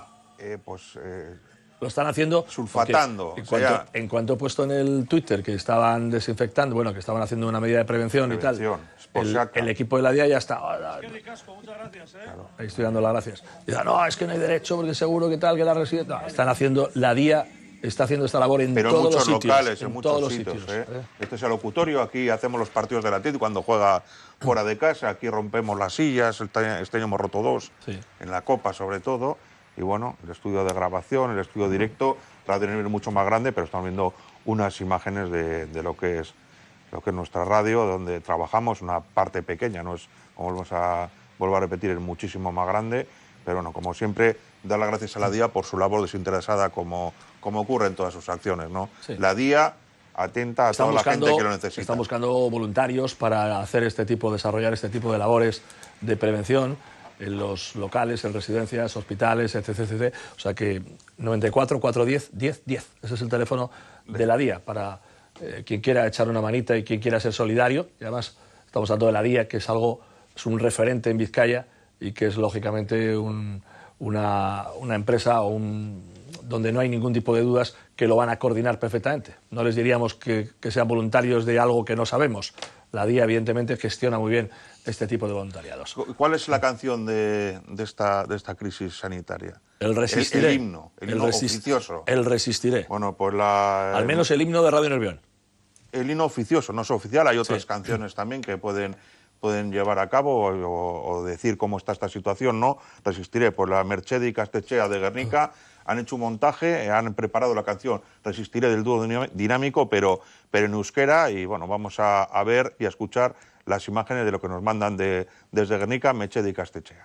Lo están haciendo sulfatando. En cuanto he puesto en el Twitter que estaban desinfectando, que estaban haciendo una medida de prevención y tal, el equipo de la DIA ya está. Qué ricasco, muchas gracias. Claro, ahí estoy dando las gracias. Dice, no, es que no hay derecho porque seguro que tal, que la residencia. No, están haciendo, la DIA está haciendo esta labor en todos los sitios. Locales, en muchos sitios. Este es el locutorio, aquí hacemos los partidos del Atlético cuando juega fuera de casa, aquí rompemos las sillas, este año hemos roto 2, en la Copa sobre todo. Y bueno, el estudio de grabación, el estudio directo, Radio Nervión es mucho más grande, pero estamos viendo unas imágenes de lo que es nuestra radio, donde trabajamos, una parte pequeña, no es, como vuelvo a repetir, es muchísimo más grande, pero bueno, como siempre, dar las gracias a la DIA por su labor desinteresada, como ocurre en todas sus acciones, ¿no? Sí. La DIA atenta a toda la gente que lo necesita. Están buscando voluntarios para desarrollar este tipo de labores de prevención en los locales, en residencias, hospitales, etc. O sea que 94 410 10 10. Ese es el teléfono de la DIA para quien quiera echar una manita y quien quiera ser solidario. Y además estamos hablando de la DIA, que es un referente en Vizcaya y que es lógicamente una empresa donde no hay ningún tipo de dudas que lo van a coordinar perfectamente. No les diríamos que sean voluntarios de algo que no sabemos. La DIA, evidentemente, gestiona muy bien este tipo de voluntariados. ¿Cuál es la canción de esta crisis sanitaria? El Resistiré. El himno oficioso. El Resistiré. Bueno, pues al menos el himno de Radio Nervión. El himno oficioso, no es oficial. Hay otras canciones también que pueden llevar a cabo o decir cómo está esta situación, ¿no? Resistiré. Pues la Mercè y Castechea de Guernica han hecho un montaje, han preparado la canción Resistiré del dúo dinámico, pero en euskera, y bueno, vamos a ver y a escuchar las imágenes de lo que nos mandan desde Guernica, Mercè y Castechea.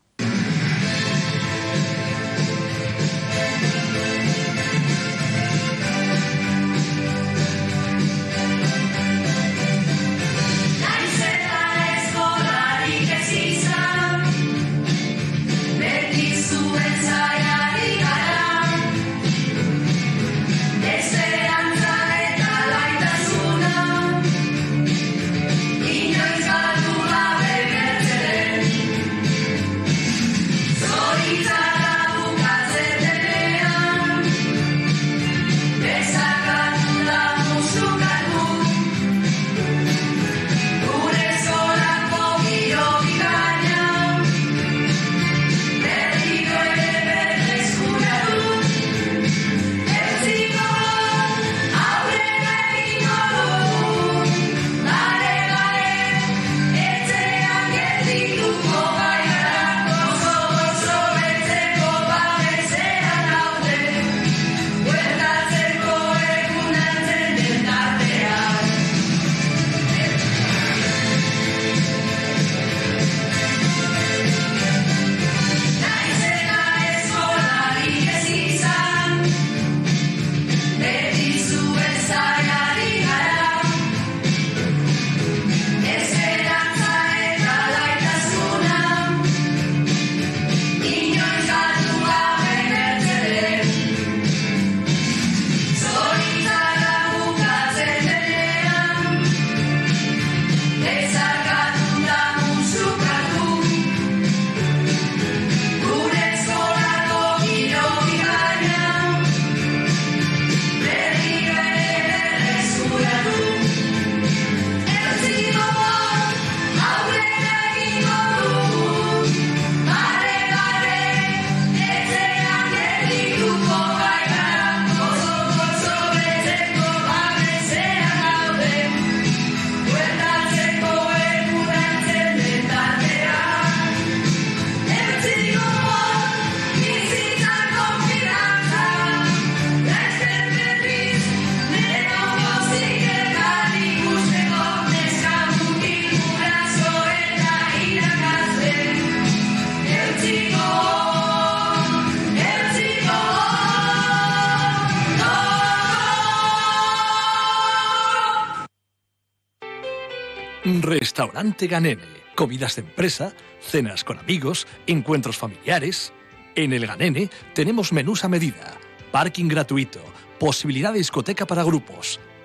Restaurante Ganene. Comidas de empresa, cenas con amigos, encuentros familiares. En el Ganene tenemos menús a medida, parking gratuito, posibilidad de discoteca para grupos,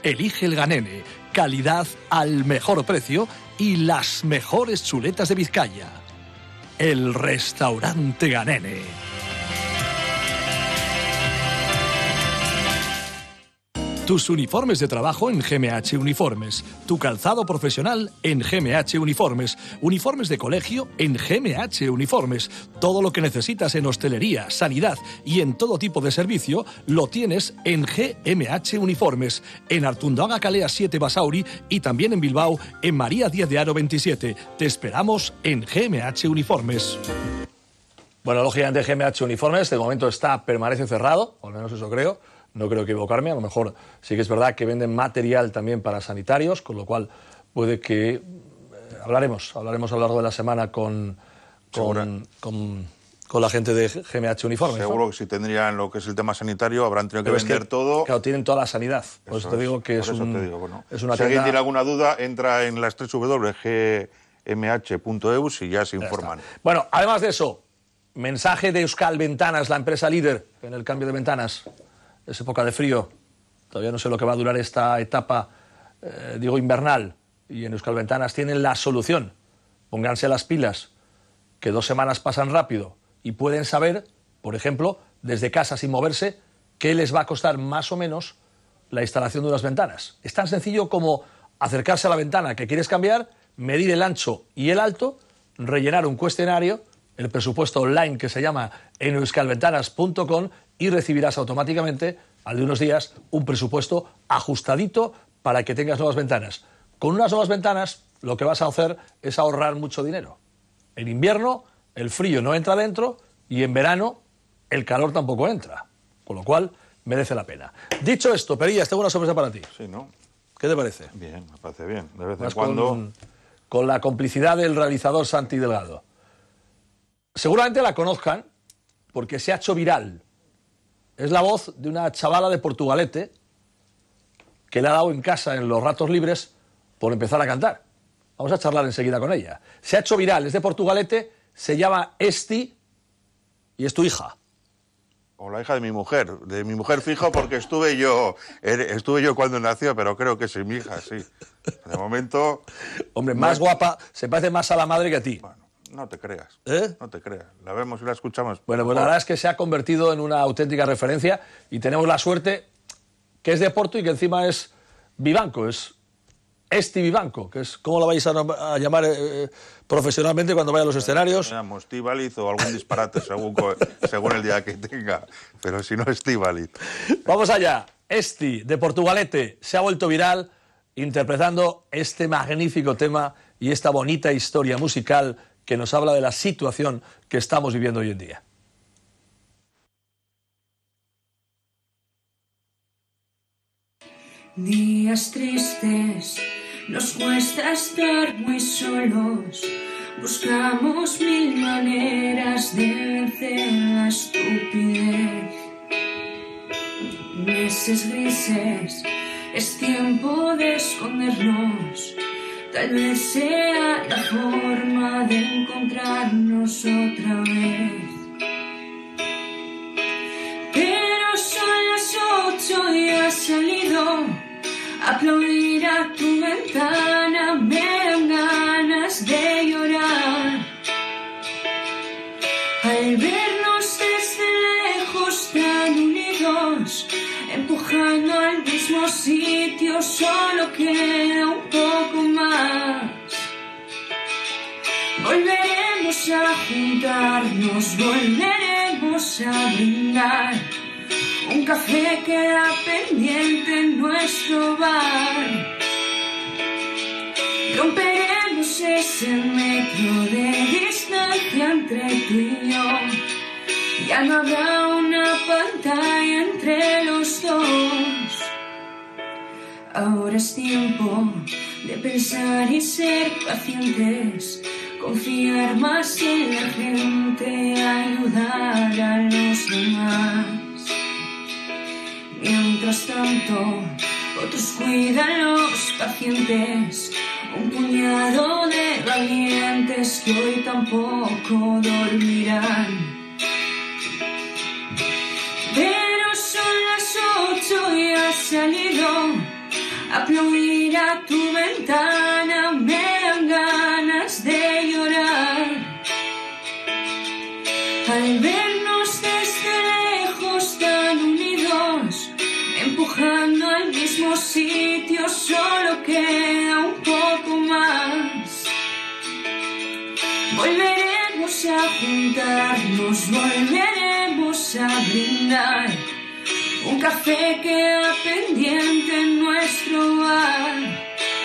Elige el Ganene, calidad al mejor precio y las mejores chuletas de Vizcaya. El restaurante Ganene. Tus uniformes de trabajo en GMH Uniformes. Tu calzado profesional en GMH Uniformes. Uniformes de colegio en GMH Uniformes. Todo lo que necesitas en hostelería, sanidad y en todo tipo de servicio lo tienes en GMH Uniformes. En Artundoaga Calea 7 Basauri y también en Bilbao en María Díaz de Haro 27. Te esperamos en GMH Uniformes. Bueno, lógicamente GMH Uniformes de momento permanece cerrado, o al menos eso creo. No creo equivocarme, a lo mejor sí que es verdad que venden material también para sanitarios, con lo cual puede que hablaremos a lo largo de la semana con la gente de GMH Uniformes. Seguro, ¿no? Que si tendrían lo que es el tema sanitario habrán tenido que vender todo. Claro, tienen toda la sanidad. Por eso te digo que es una si alguien tiene alguna duda, entra en las www.gmh.eus y ya se informan. Bueno, además de eso, mensaje de Euskal Ventanas, la empresa líder en el cambio de ventanas. Es época de frío, todavía no sé lo que va a durar esta etapa, invernal, y en Euskal Ventanas tienen la solución. Pónganse las pilas, que 2 semanas pasan rápido, y pueden saber, por ejemplo, desde casa sin moverse, qué les va a costar más o menos la instalación de unas ventanas. Es tan sencillo como acercarse a la ventana que quieres cambiar, medir el ancho y el alto, rellenar un cuestionario, el presupuesto online que se llama en euskalventanas.com, y recibirás automáticamente, al de unos días, un presupuesto ajustadito para que tengas nuevas ventanas. Con unas nuevas ventanas, lo que vas a hacer es ahorrar mucho dinero. En invierno, el frío no entra dentro, y en verano, el calor tampoco entra. Con lo cual, merece la pena. Dicho esto, Perillas, tengo una sorpresa para ti. Sí, ¿no? ¿Qué te parece? Bien, me parece bien. De vez en cuando... Con la complicidad del realizador Santi Delgado. Seguramente la conozcan, porque se ha hecho viral. Es la voz de una chavala de Portugalete que le ha dado en casa en los ratos libres por empezar a cantar. Vamos a charlar enseguida con ella. Se ha hecho viral, es de Portugalete, se llama Esti y es tu hija. O la hija de mi mujer fijo, porque estuve yo cuando nació, pero creo que es mi hija, sí. De momento... Hombre, más guapa, se parece más a la madre que a ti. Bueno, no te creas, ¿Eh? No te creas. La vemos y la escuchamos. Bueno, pues la verdad es que se ha convertido en una auténtica referencia y tenemos la suerte que es de Porto y que encima es Vivanco, es Esti Vivanco, que es, ¿cómo la vais a llamar profesionalmente cuando vaya a los escenarios? Llamamos Estíbaliz o algún disparate según el día que tenga, pero si no Estíbaliz. Vamos allá. Esti, de Portugalete, se ha vuelto viral interpretando este magnífico tema y esta bonita historia musical que nos habla de la situación que estamos viviendo hoy en día. Días tristes, nos cuesta estar muy solos. Buscamos 1000 maneras de vencer la estupidez. Meses grises, es tiempo de escondernos. Tal vez sea la forma de encontrarnos otra vez. Pero son las 8 y has salido a aplaudir a tu ventana. Me dan ganas de llorar al vernos desde lejos tan unidos, empujando al mismo sitio. Solo queda un poco más. Volveremos a juntarnos, volveremos a brindar. Un café queda pendiente en nuestro bar. Romperemos ese metro de distancia entre tú y yo. Ya no habrá una pantalla entre los dos. Ahora es tiempo de pensar y ser pacientes, confiar más en la gente, ayudar a los demás. Mientras tanto, otros cuidan los pacientes, un puñado de valientes que hoy tampoco dormirán. Pero son las 8 y has salido aplaudir a tu ventana, me dan ganas de llorar. Al vernos desde lejos tan unidos, empujando al mismo sitio, solo queda un poco más. Volveremos a juntarnos, volveremos a brindar. Un café queda pendiente en nuestro bar.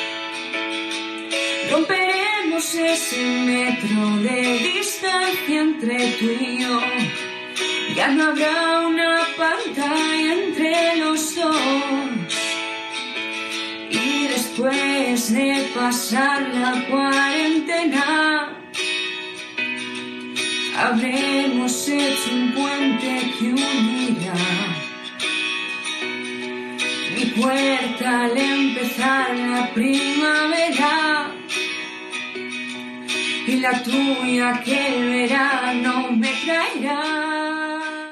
Romperemos ese metro de distancia entre tú y yo. Ya no habrá una pantalla entre los dos. Y después de pasar la cuarentena, habremos hecho un puente que unirá mi puerta al empezar la primavera y la tuya que el verano me traerá.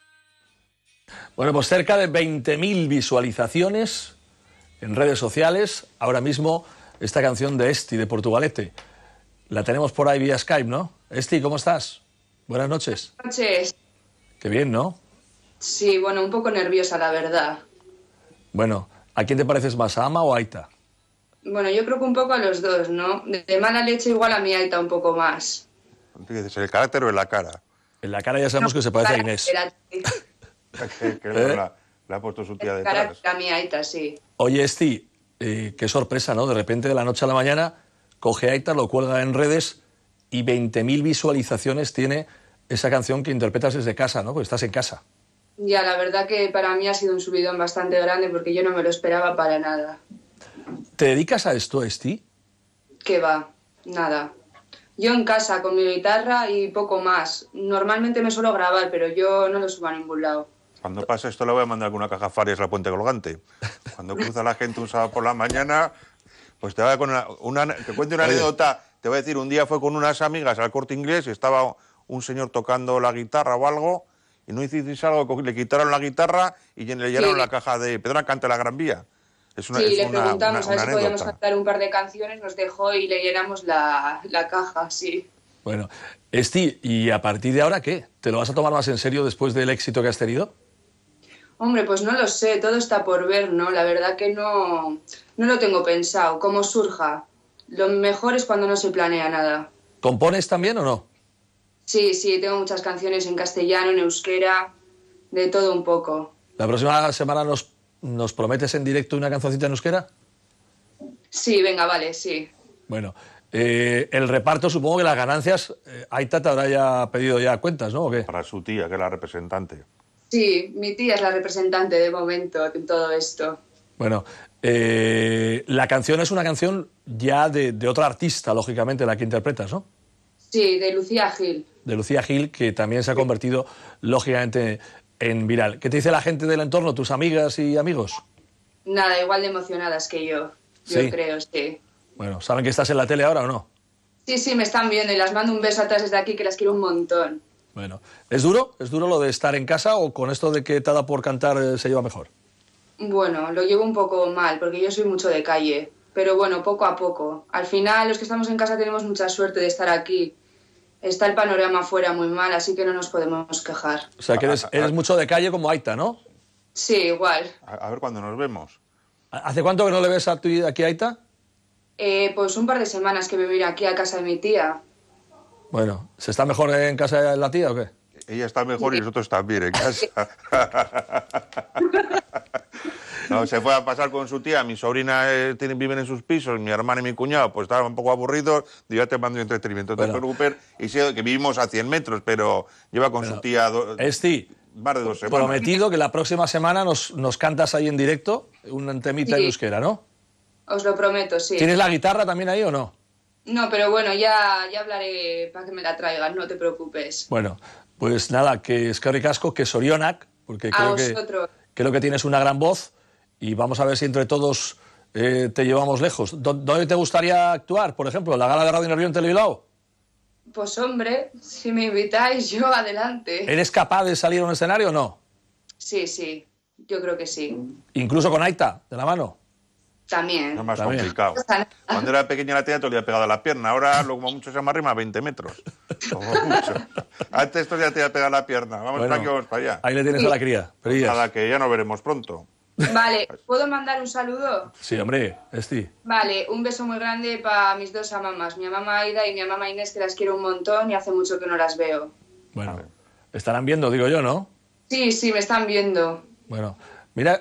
Bueno, pues cerca de 20.000 visualizaciones en redes sociales. Ahora mismo esta canción de Esti, de Portugalete. La tenemos por ahí vía Skype, ¿no? Esti, ¿cómo estás? Buenas noches. Buenas noches. Qué bien, ¿no? Sí, bueno, un poco nerviosa, la verdad. Bueno, ¿a quién te pareces más, a Ama o a Aita? Bueno, yo creo que un poco a los dos, ¿no? De mala leche igual a mi Aita un poco más. ¿Qué dices, el carácter o en la cara? En la cara ya sabemos que se parece a Inés. Que le ha puesto su tía detrás. Carácter a mi Aita, sí. Oye, Esti, qué sorpresa, ¿no? De repente, de la noche a la mañana, coge a Aita, lo cuelga en redes y 20.000 visualizaciones tiene esa canción que interpretas desde casa, ¿no? Porque estás en casa. Ya, la verdad que para mí ha sido un subidón bastante grande porque yo no me lo esperaba para nada. ¿Te dedicas a esto, Esti? ¿Qué va? Nada. Yo en casa con mi guitarra y poco más. Normalmente me suelo grabar, pero yo no lo subo a ningún lado. Cuando pase esto le voy a mandar alguna caja Farias a la Puente Colgante. Cuando cruza la gente un sábado por la mañana, pues te voy a con te cuento una anécdota. Te voy a decir, un día fue con unas amigas al Corte Inglés y estaba un señor tocando la guitarra o algo y no hicisteis algo, le quitaron la guitarra y le llenaron la caja de Pedro Cante la Gran Vía. Le preguntamos a ver si podíamos cantar un par de canciones, nos dejó y le llenamos la caja, sí. Bueno, Esti, ¿y a partir de ahora qué? ¿Te lo vas a tomar más en serio después del éxito que has tenido? Hombre, pues no lo sé, todo está por ver, ¿no? La verdad que no lo tengo pensado, como surja. Lo mejor es cuando no se planea nada. ¿Compones también o no? Sí, tengo muchas canciones en castellano, en euskera, de todo un poco. ¿La próxima semana nos prometes en directo una cancioncita en euskera? Sí, venga, vale, sí. Bueno, el reparto, supongo que las ganancias, Aita te habrá ya pedido ya cuentas, ¿no? ¿O qué? Para su tía, que es la representante. Sí, mi tía es la representante de momento en todo esto. Bueno, la canción es una canción ya de otra artista, lógicamente, la que interpretas, ¿no? Sí, de Lucía Gil. De Lucía Gil, que también se ha convertido, lógicamente, en viral. ¿Qué te dice la gente del entorno, tus amigas y amigos? Nada, igual de emocionadas que yo creo, sí. Bueno, ¿saben que estás en la tele ahora o no? Sí, me están viendo y las mando un beso atrás desde aquí, que las quiero un montón. Bueno, ¿es duro? ¿Es duro lo de estar en casa o con esto de que te da por cantar se lleva mejor? Bueno, lo llevo un poco mal, porque yo soy mucho de calle. Pero bueno, poco a poco. Al final, los que estamos en casa tenemos mucha suerte de estar aquí. Está el panorama afuera muy mal, así que no nos podemos quejar. O sea, que eres mucho de calle como Aita, ¿no? Sí, igual. A ver cuándo nos vemos. ¿Hace cuánto que no le ves aquí a Aita? Pues un par de semanas que me vine aquí a casa de mi tía. Bueno, ¿se está mejor en casa de la tía o qué? Ella está mejor y nosotros también en casa. No, se fue a pasar con su tía, mi sobrina viven en sus pisos, mi hermana y mi cuñado pues estaban un poco aburridos, digo, ya te mando entretenimiento, no te preocupes, y sé que vivimos a 100 metros, pero lleva con su tía Esti, más de 2 semanas. Prometido que la próxima semana nos cantas ahí en directo un temita en euskera, ¿no? Os lo prometo, sí. ¿Tienes la guitarra también ahí o no? No, pero bueno, ya hablaré para que me la traigan, no te preocupes. Bueno, pues nada, que eskerrik asko, que sorionak, porque creo que tienes una gran voz y vamos a ver si entre todos te llevamos lejos. ¿Dónde te gustaría actuar, por ejemplo? ¿La gala de Radio Nervión Telebilbao? Pues hombre, si me invitáis, yo adelante. ¿Eres capaz de salir a un escenario o no? Sí, yo creo que sí. ¿Incluso con Aita, de la mano? También. Es más También. complicado. Cuando era pequeña la tenía todo el día pegada a la pierna. Ahora, lo como mucho se me arrima a 20 metros. Como mucho. Antes esto ya te iba a pegar la pierna. Vamos Bueno, para aquí, vamos para allá. Ahí le tienes a la cría. Perillas. Nada, que ya nos veremos pronto. Vale, ¿puedo mandar un saludo? Sí, hombre, Esti. Vale, un beso muy grande para mis dos mamás, mi mamá Aida y mi mamá Inés, que las quiero un montón y hace mucho que no las veo. Bueno, estarán viendo, digo yo, ¿no? Sí, me están viendo. Bueno, mira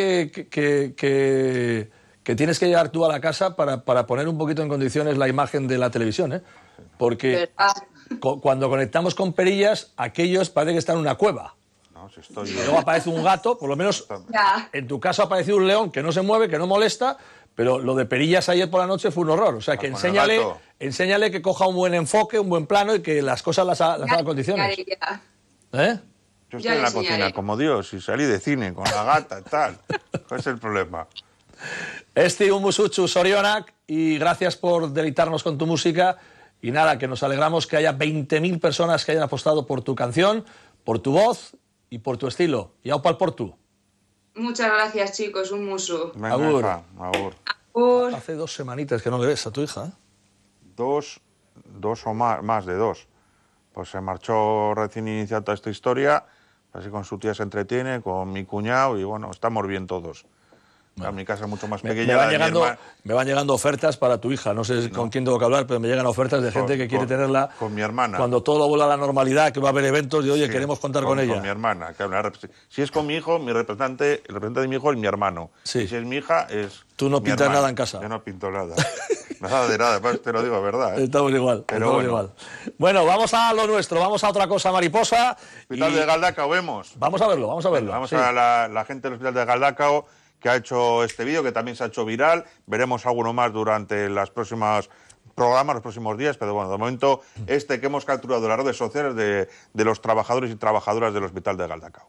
que tienes que llegar tú a la casa para poner un poquito en condiciones la imagen de la televisión, ¿eh? Porque cuando conectamos con Perillas, aquellos parece que están en una cueva. No, si estoy... Y luego aparece un gato, por lo menos Ya. en tu caso ha aparecido un león que no se mueve, que no molesta, pero lo de Perillas ayer por la noche fue un horror. O sea, que Con el gato. enséñale que coja un buen enfoque, un buen plano y que las cosas las haga en condiciones. Ya. ¿Eh? Yo Ya estoy en la le cocina enseñaré. como Dios y salí de cine con la gata y tal. ¿Cuál es el problema? Esti, un musuchu sorionak y gracias por deleitarnos con tu música. Y nada, que nos alegramos que haya 20.000 personas que hayan apostado por tu canción, por tu voz y por tu estilo. Y aupal por tú. Muchas gracias, chicos, un musu. Venga, Agur. hija, agur. Hace 2 semanitas que no le ves a tu hija, ¿eh? Dos o más de dos. Pues se marchó recién iniciada toda esta historia, así con su tía se entretiene, con mi cuñado y bueno, estamos bien todos. Bueno, mi casa es mucho más pequeña. Me van llegando ofertas para tu hija, no sé con quién tengo que hablar, pero me llegan ofertas de gente que quiere tenerla con mi hermana. Cuando todo vuelva a la normalidad, que va a haber eventos, y oye, queremos contar con ella. Con mi hermana. Si es con mi hijo, el representante de mi hijo es mi hermano. Sí. Y si es mi hija, es Tú no mi pintas hermana. nada en casa. Yo no pinto nada. Nada de nada, pues te lo digo, ¿verdad? Estamos igual, Pero estamos bueno. igual. Bueno, vamos a lo nuestro, vamos a otra cosa mariposa. Hospital de Galdacao, vemos. Vamos a verlo, vamos a verlo. Vamos sí. a la gente del Hospital de Galdacao que ha hecho este vídeo, que también se ha hecho viral. Veremos alguno más durante los próximos programas, los próximos días, pero bueno, de momento que hemos capturado de las redes sociales de los trabajadores y trabajadoras del Hospital de Galdacao.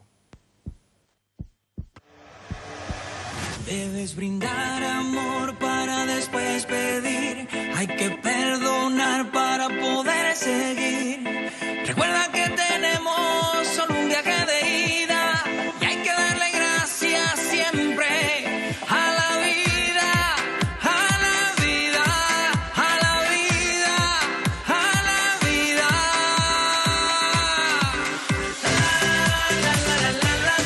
Debes brindar amor para después pedir. Hay que perdonar para poder seguir. Recuerda que tenemos solo un viaje de ida y hay que darle gracias siempre a la vida, a la vida, a la vida, a la vida. La, la, la, la, la,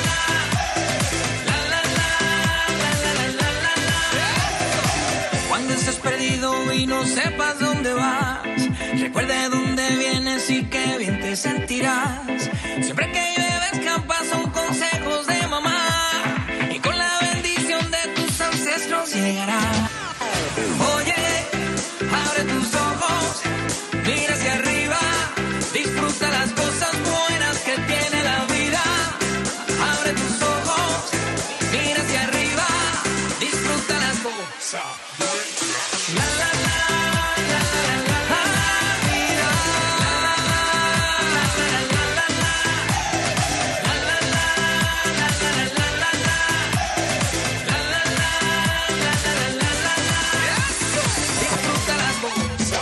la. Cuando estés perdido y no sepas dónde vas, recuerda de dónde vienes y qué bien te sentirás. Siempre que llueve escampa son consejos de mamá y con la bendición de tus ancestros llegará. Oye, abre tus ojos, mira hacia arriba, disfruta las cosas buenas que tiene la vida. Abre tus ojos, mira hacia arriba, disfruta las cosas. La, la, la, la, la, la, la vida. La, la, la, la, la, la, la. La, la, la, la, la, la, la, la. La, la, la, la, la, la, la, la. Disfruta las cosas.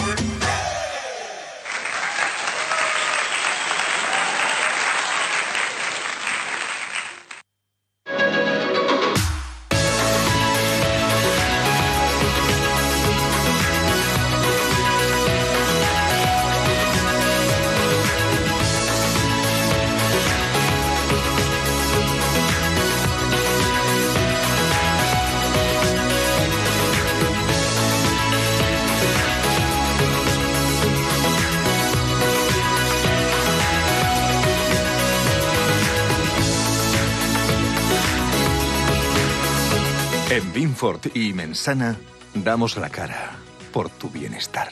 En Binford y Mensana damos la cara por tu bienestar.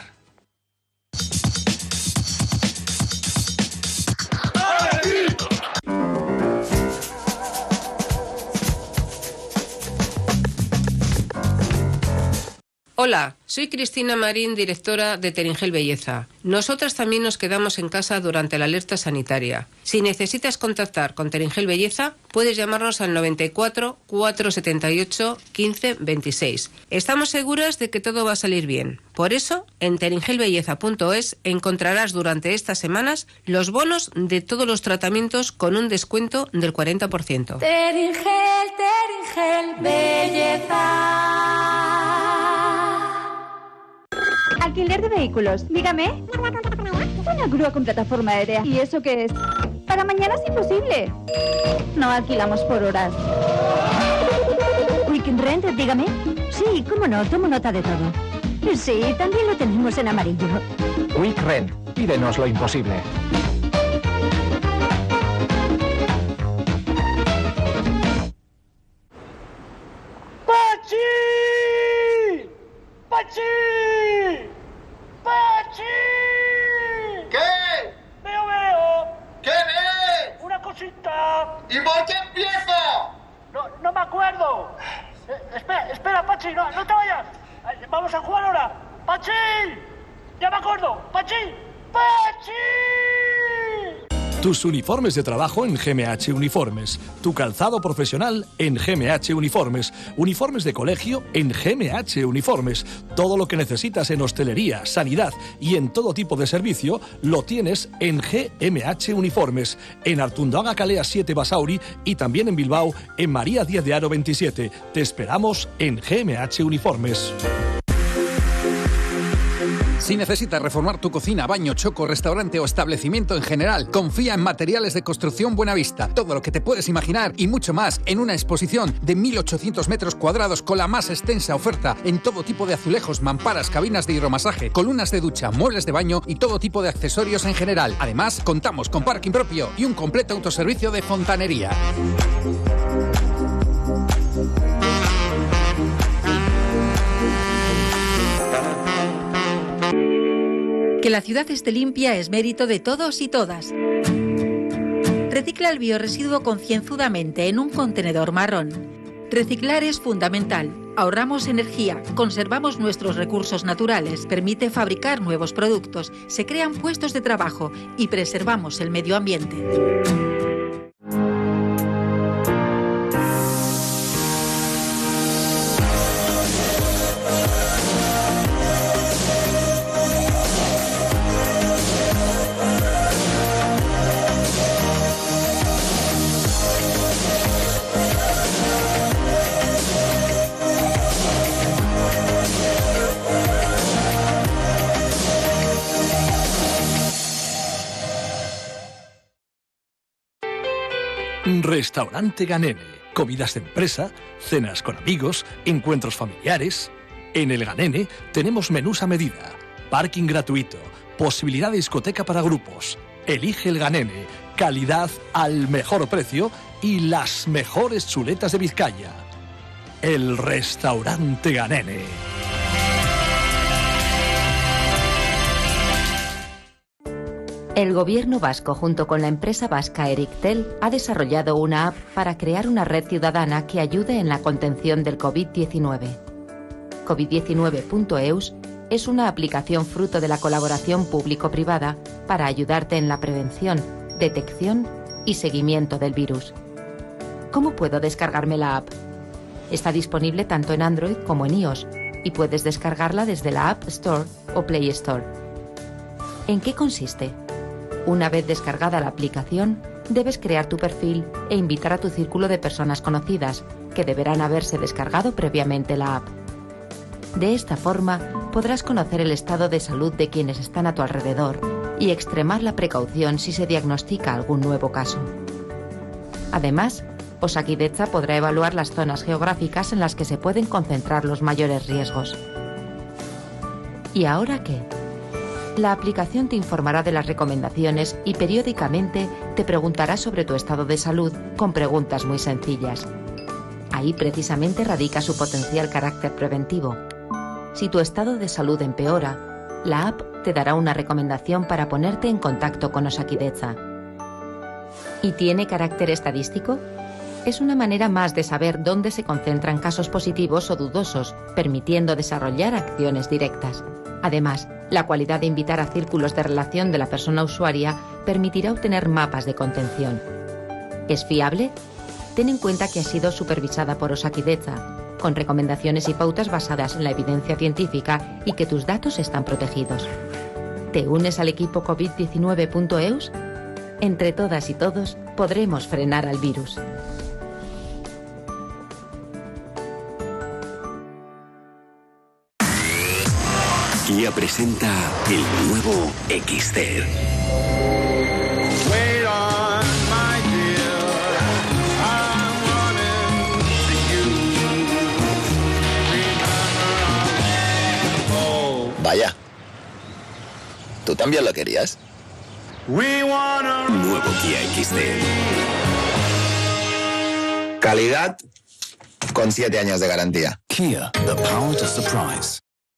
Hola, soy Cristina Marín, directora de Teringel Belleza. Nosotras también nos quedamos en casa durante la alerta sanitaria. Si necesitas contactar con Teringel Belleza, puedes llamarnos al 94 478 15 26. Estamos seguras de que todo va a salir bien. Por eso, en teringelbelleza.es encontrarás durante estas semanas los bonos de todos los tratamientos con un descuento del 40%. Teringel, Teringel, belleza. Alquiler de vehículos. Dígame. Una grúa con plataforma aérea. ¿Y eso qué es? Para mañana es imposible. No alquilamos por horas. Weekend Rent, dígame. Sí, cómo no, tomo nota de todo. Sí, también lo tenemos en amarillo. Quick Rent, pídenos lo imposible. ¡Pachi! ¡Pachi! ¡Pachi! ¿Qué? Veo. ¿Qué ves? Una cosita. ¿Y por qué empiezo? No me acuerdo. Espera, Pachi, no te vayas. Vamos a jugar ahora. ¡Pachi! Ya me acuerdo. ¡Pachi! ¡Pachi! Tus uniformes de trabajo en GMH Uniformes. Tu calzado profesional en GMH Uniformes. Uniformes de colegio en GMH Uniformes. Todo lo que necesitas en hostelería, sanidad y en todo tipo de servicio lo tienes en GMH Uniformes. En Artundoaga Calea 7 Basauri y también en Bilbao en María Díaz de Haro 27. Te esperamos en GMH Uniformes. Si necesitas reformar tu cocina, baño, choco, restaurante o establecimiento en general, confía en Materiales de Construcción Buenavista. Todo lo que te puedes imaginar y mucho más en una exposición de 1.800 metros cuadrados con la más extensa oferta en todo tipo de azulejos, mamparas, cabinas de hidromasaje, columnas de ducha, muebles de baño y todo tipo de accesorios en general. Además, contamos con parking propio y un completo autoservicio de fontanería. Que la ciudad esté limpia es mérito de todos y todas. Recicla el biorresiduo concienzudamente en un contenedor marrón. Reciclar es fundamental. Ahorramos energía, conservamos nuestros recursos naturales, permite fabricar nuevos productos, se crean puestos de trabajo y preservamos el medio ambiente. Restaurante Ganene. Comidas de empresa, cenas con amigos, encuentros familiares. En el Ganene tenemos menús a medida, parking gratuito, posibilidad de discoteca para grupos. Elige el Ganene, calidad al mejor precio y las mejores chuletas de Vizcaya. El Restaurante Ganene. El gobierno vasco, junto con la empresa vasca Erictel, ha desarrollado una app para crear una red ciudadana que ayude en la contención del COVID-19. COVID-19.eus es una aplicación fruto de la colaboración público-privada para ayudarte en la prevención, detección y seguimiento del virus. ¿Cómo puedo descargarme la app? Está disponible tanto en Android como en iOS y puedes descargarla desde la App Store o Play Store. ¿En qué consiste? Una vez descargada la aplicación, debes crear tu perfil e invitar a tu círculo de personas conocidas, que deberán haberse descargado previamente la app. De esta forma, podrás conocer el estado de salud de quienes están a tu alrededor y extremar la precaución si se diagnostica algún nuevo caso. Además, Osakidetza podrá evaluar las zonas geográficas en las que se pueden concentrar los mayores riesgos. ¿Y ahora qué? La aplicación te informará de las recomendaciones y periódicamente te preguntará sobre tu estado de salud con preguntas muy sencillas. Ahí precisamente radica su potencial carácter preventivo. Si tu estado de salud empeora, la app te dará una recomendación para ponerte en contacto con Osakidetza. ¿Y tiene carácter estadístico? Es una manera más de saber dónde se concentran casos positivos o dudosos, permitiendo desarrollar acciones directas. Además, la cualidad de invitar a círculos de relación de la persona usuaria permitirá obtener mapas de contención. ¿Es fiable? Ten en cuenta que ha sido supervisada por Osakidetza, con recomendaciones y pautas basadas en la evidencia científica y que tus datos están protegidos. ¿Te unes al equipo COVID-19.eus? Entre todas y todos podremos frenar al virus. Kia presenta el nuevo XTER. Vaya. ¿Tú también lo querías? Nuevo Kia XTER. Calidad con 7 años de garantía. Kia, the power to surprise.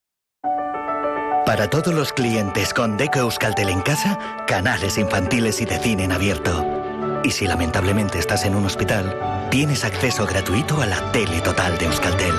Para todos los clientes con Deco Euskaltel en casa, canales infantiles y de cine en abierto. Y si lamentablemente estás en un hospital, tienes acceso gratuito a la tele total de Euskaltel.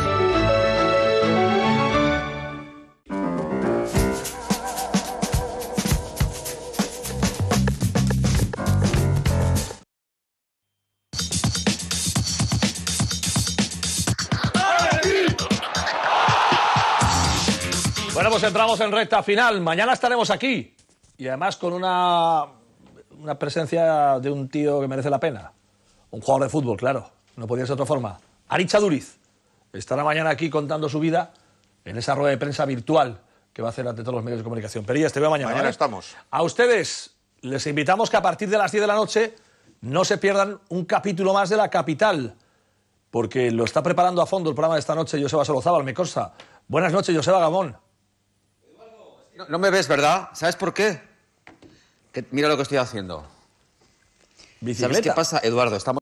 Bueno, pues entramos en recta final. Mañana estaremos aquí. Y además con una presencia de un tío que merece la pena. Un jugador de fútbol, claro. No podía ser de otra forma. Aritz Aduriz estará mañana aquí contando su vida en esa rueda de prensa virtual que va a hacer ante todos los medios de comunicación. Perillas, te veo mañana. Mañana ¿vale? estamos. A ustedes les invitamos que a partir de las 10 de la noche no se pierdan un capítulo más de La Capital, porque lo está preparando a fondo el programa de esta noche Joseba Solozábal, me consta. Buenas noches, Joseba Gamón. No me ves, ¿verdad? ¿Sabes por qué? Que mira lo que estoy haciendo. ¿Bicicleta? ¿Sabes qué pasa, Eduardo? Estamos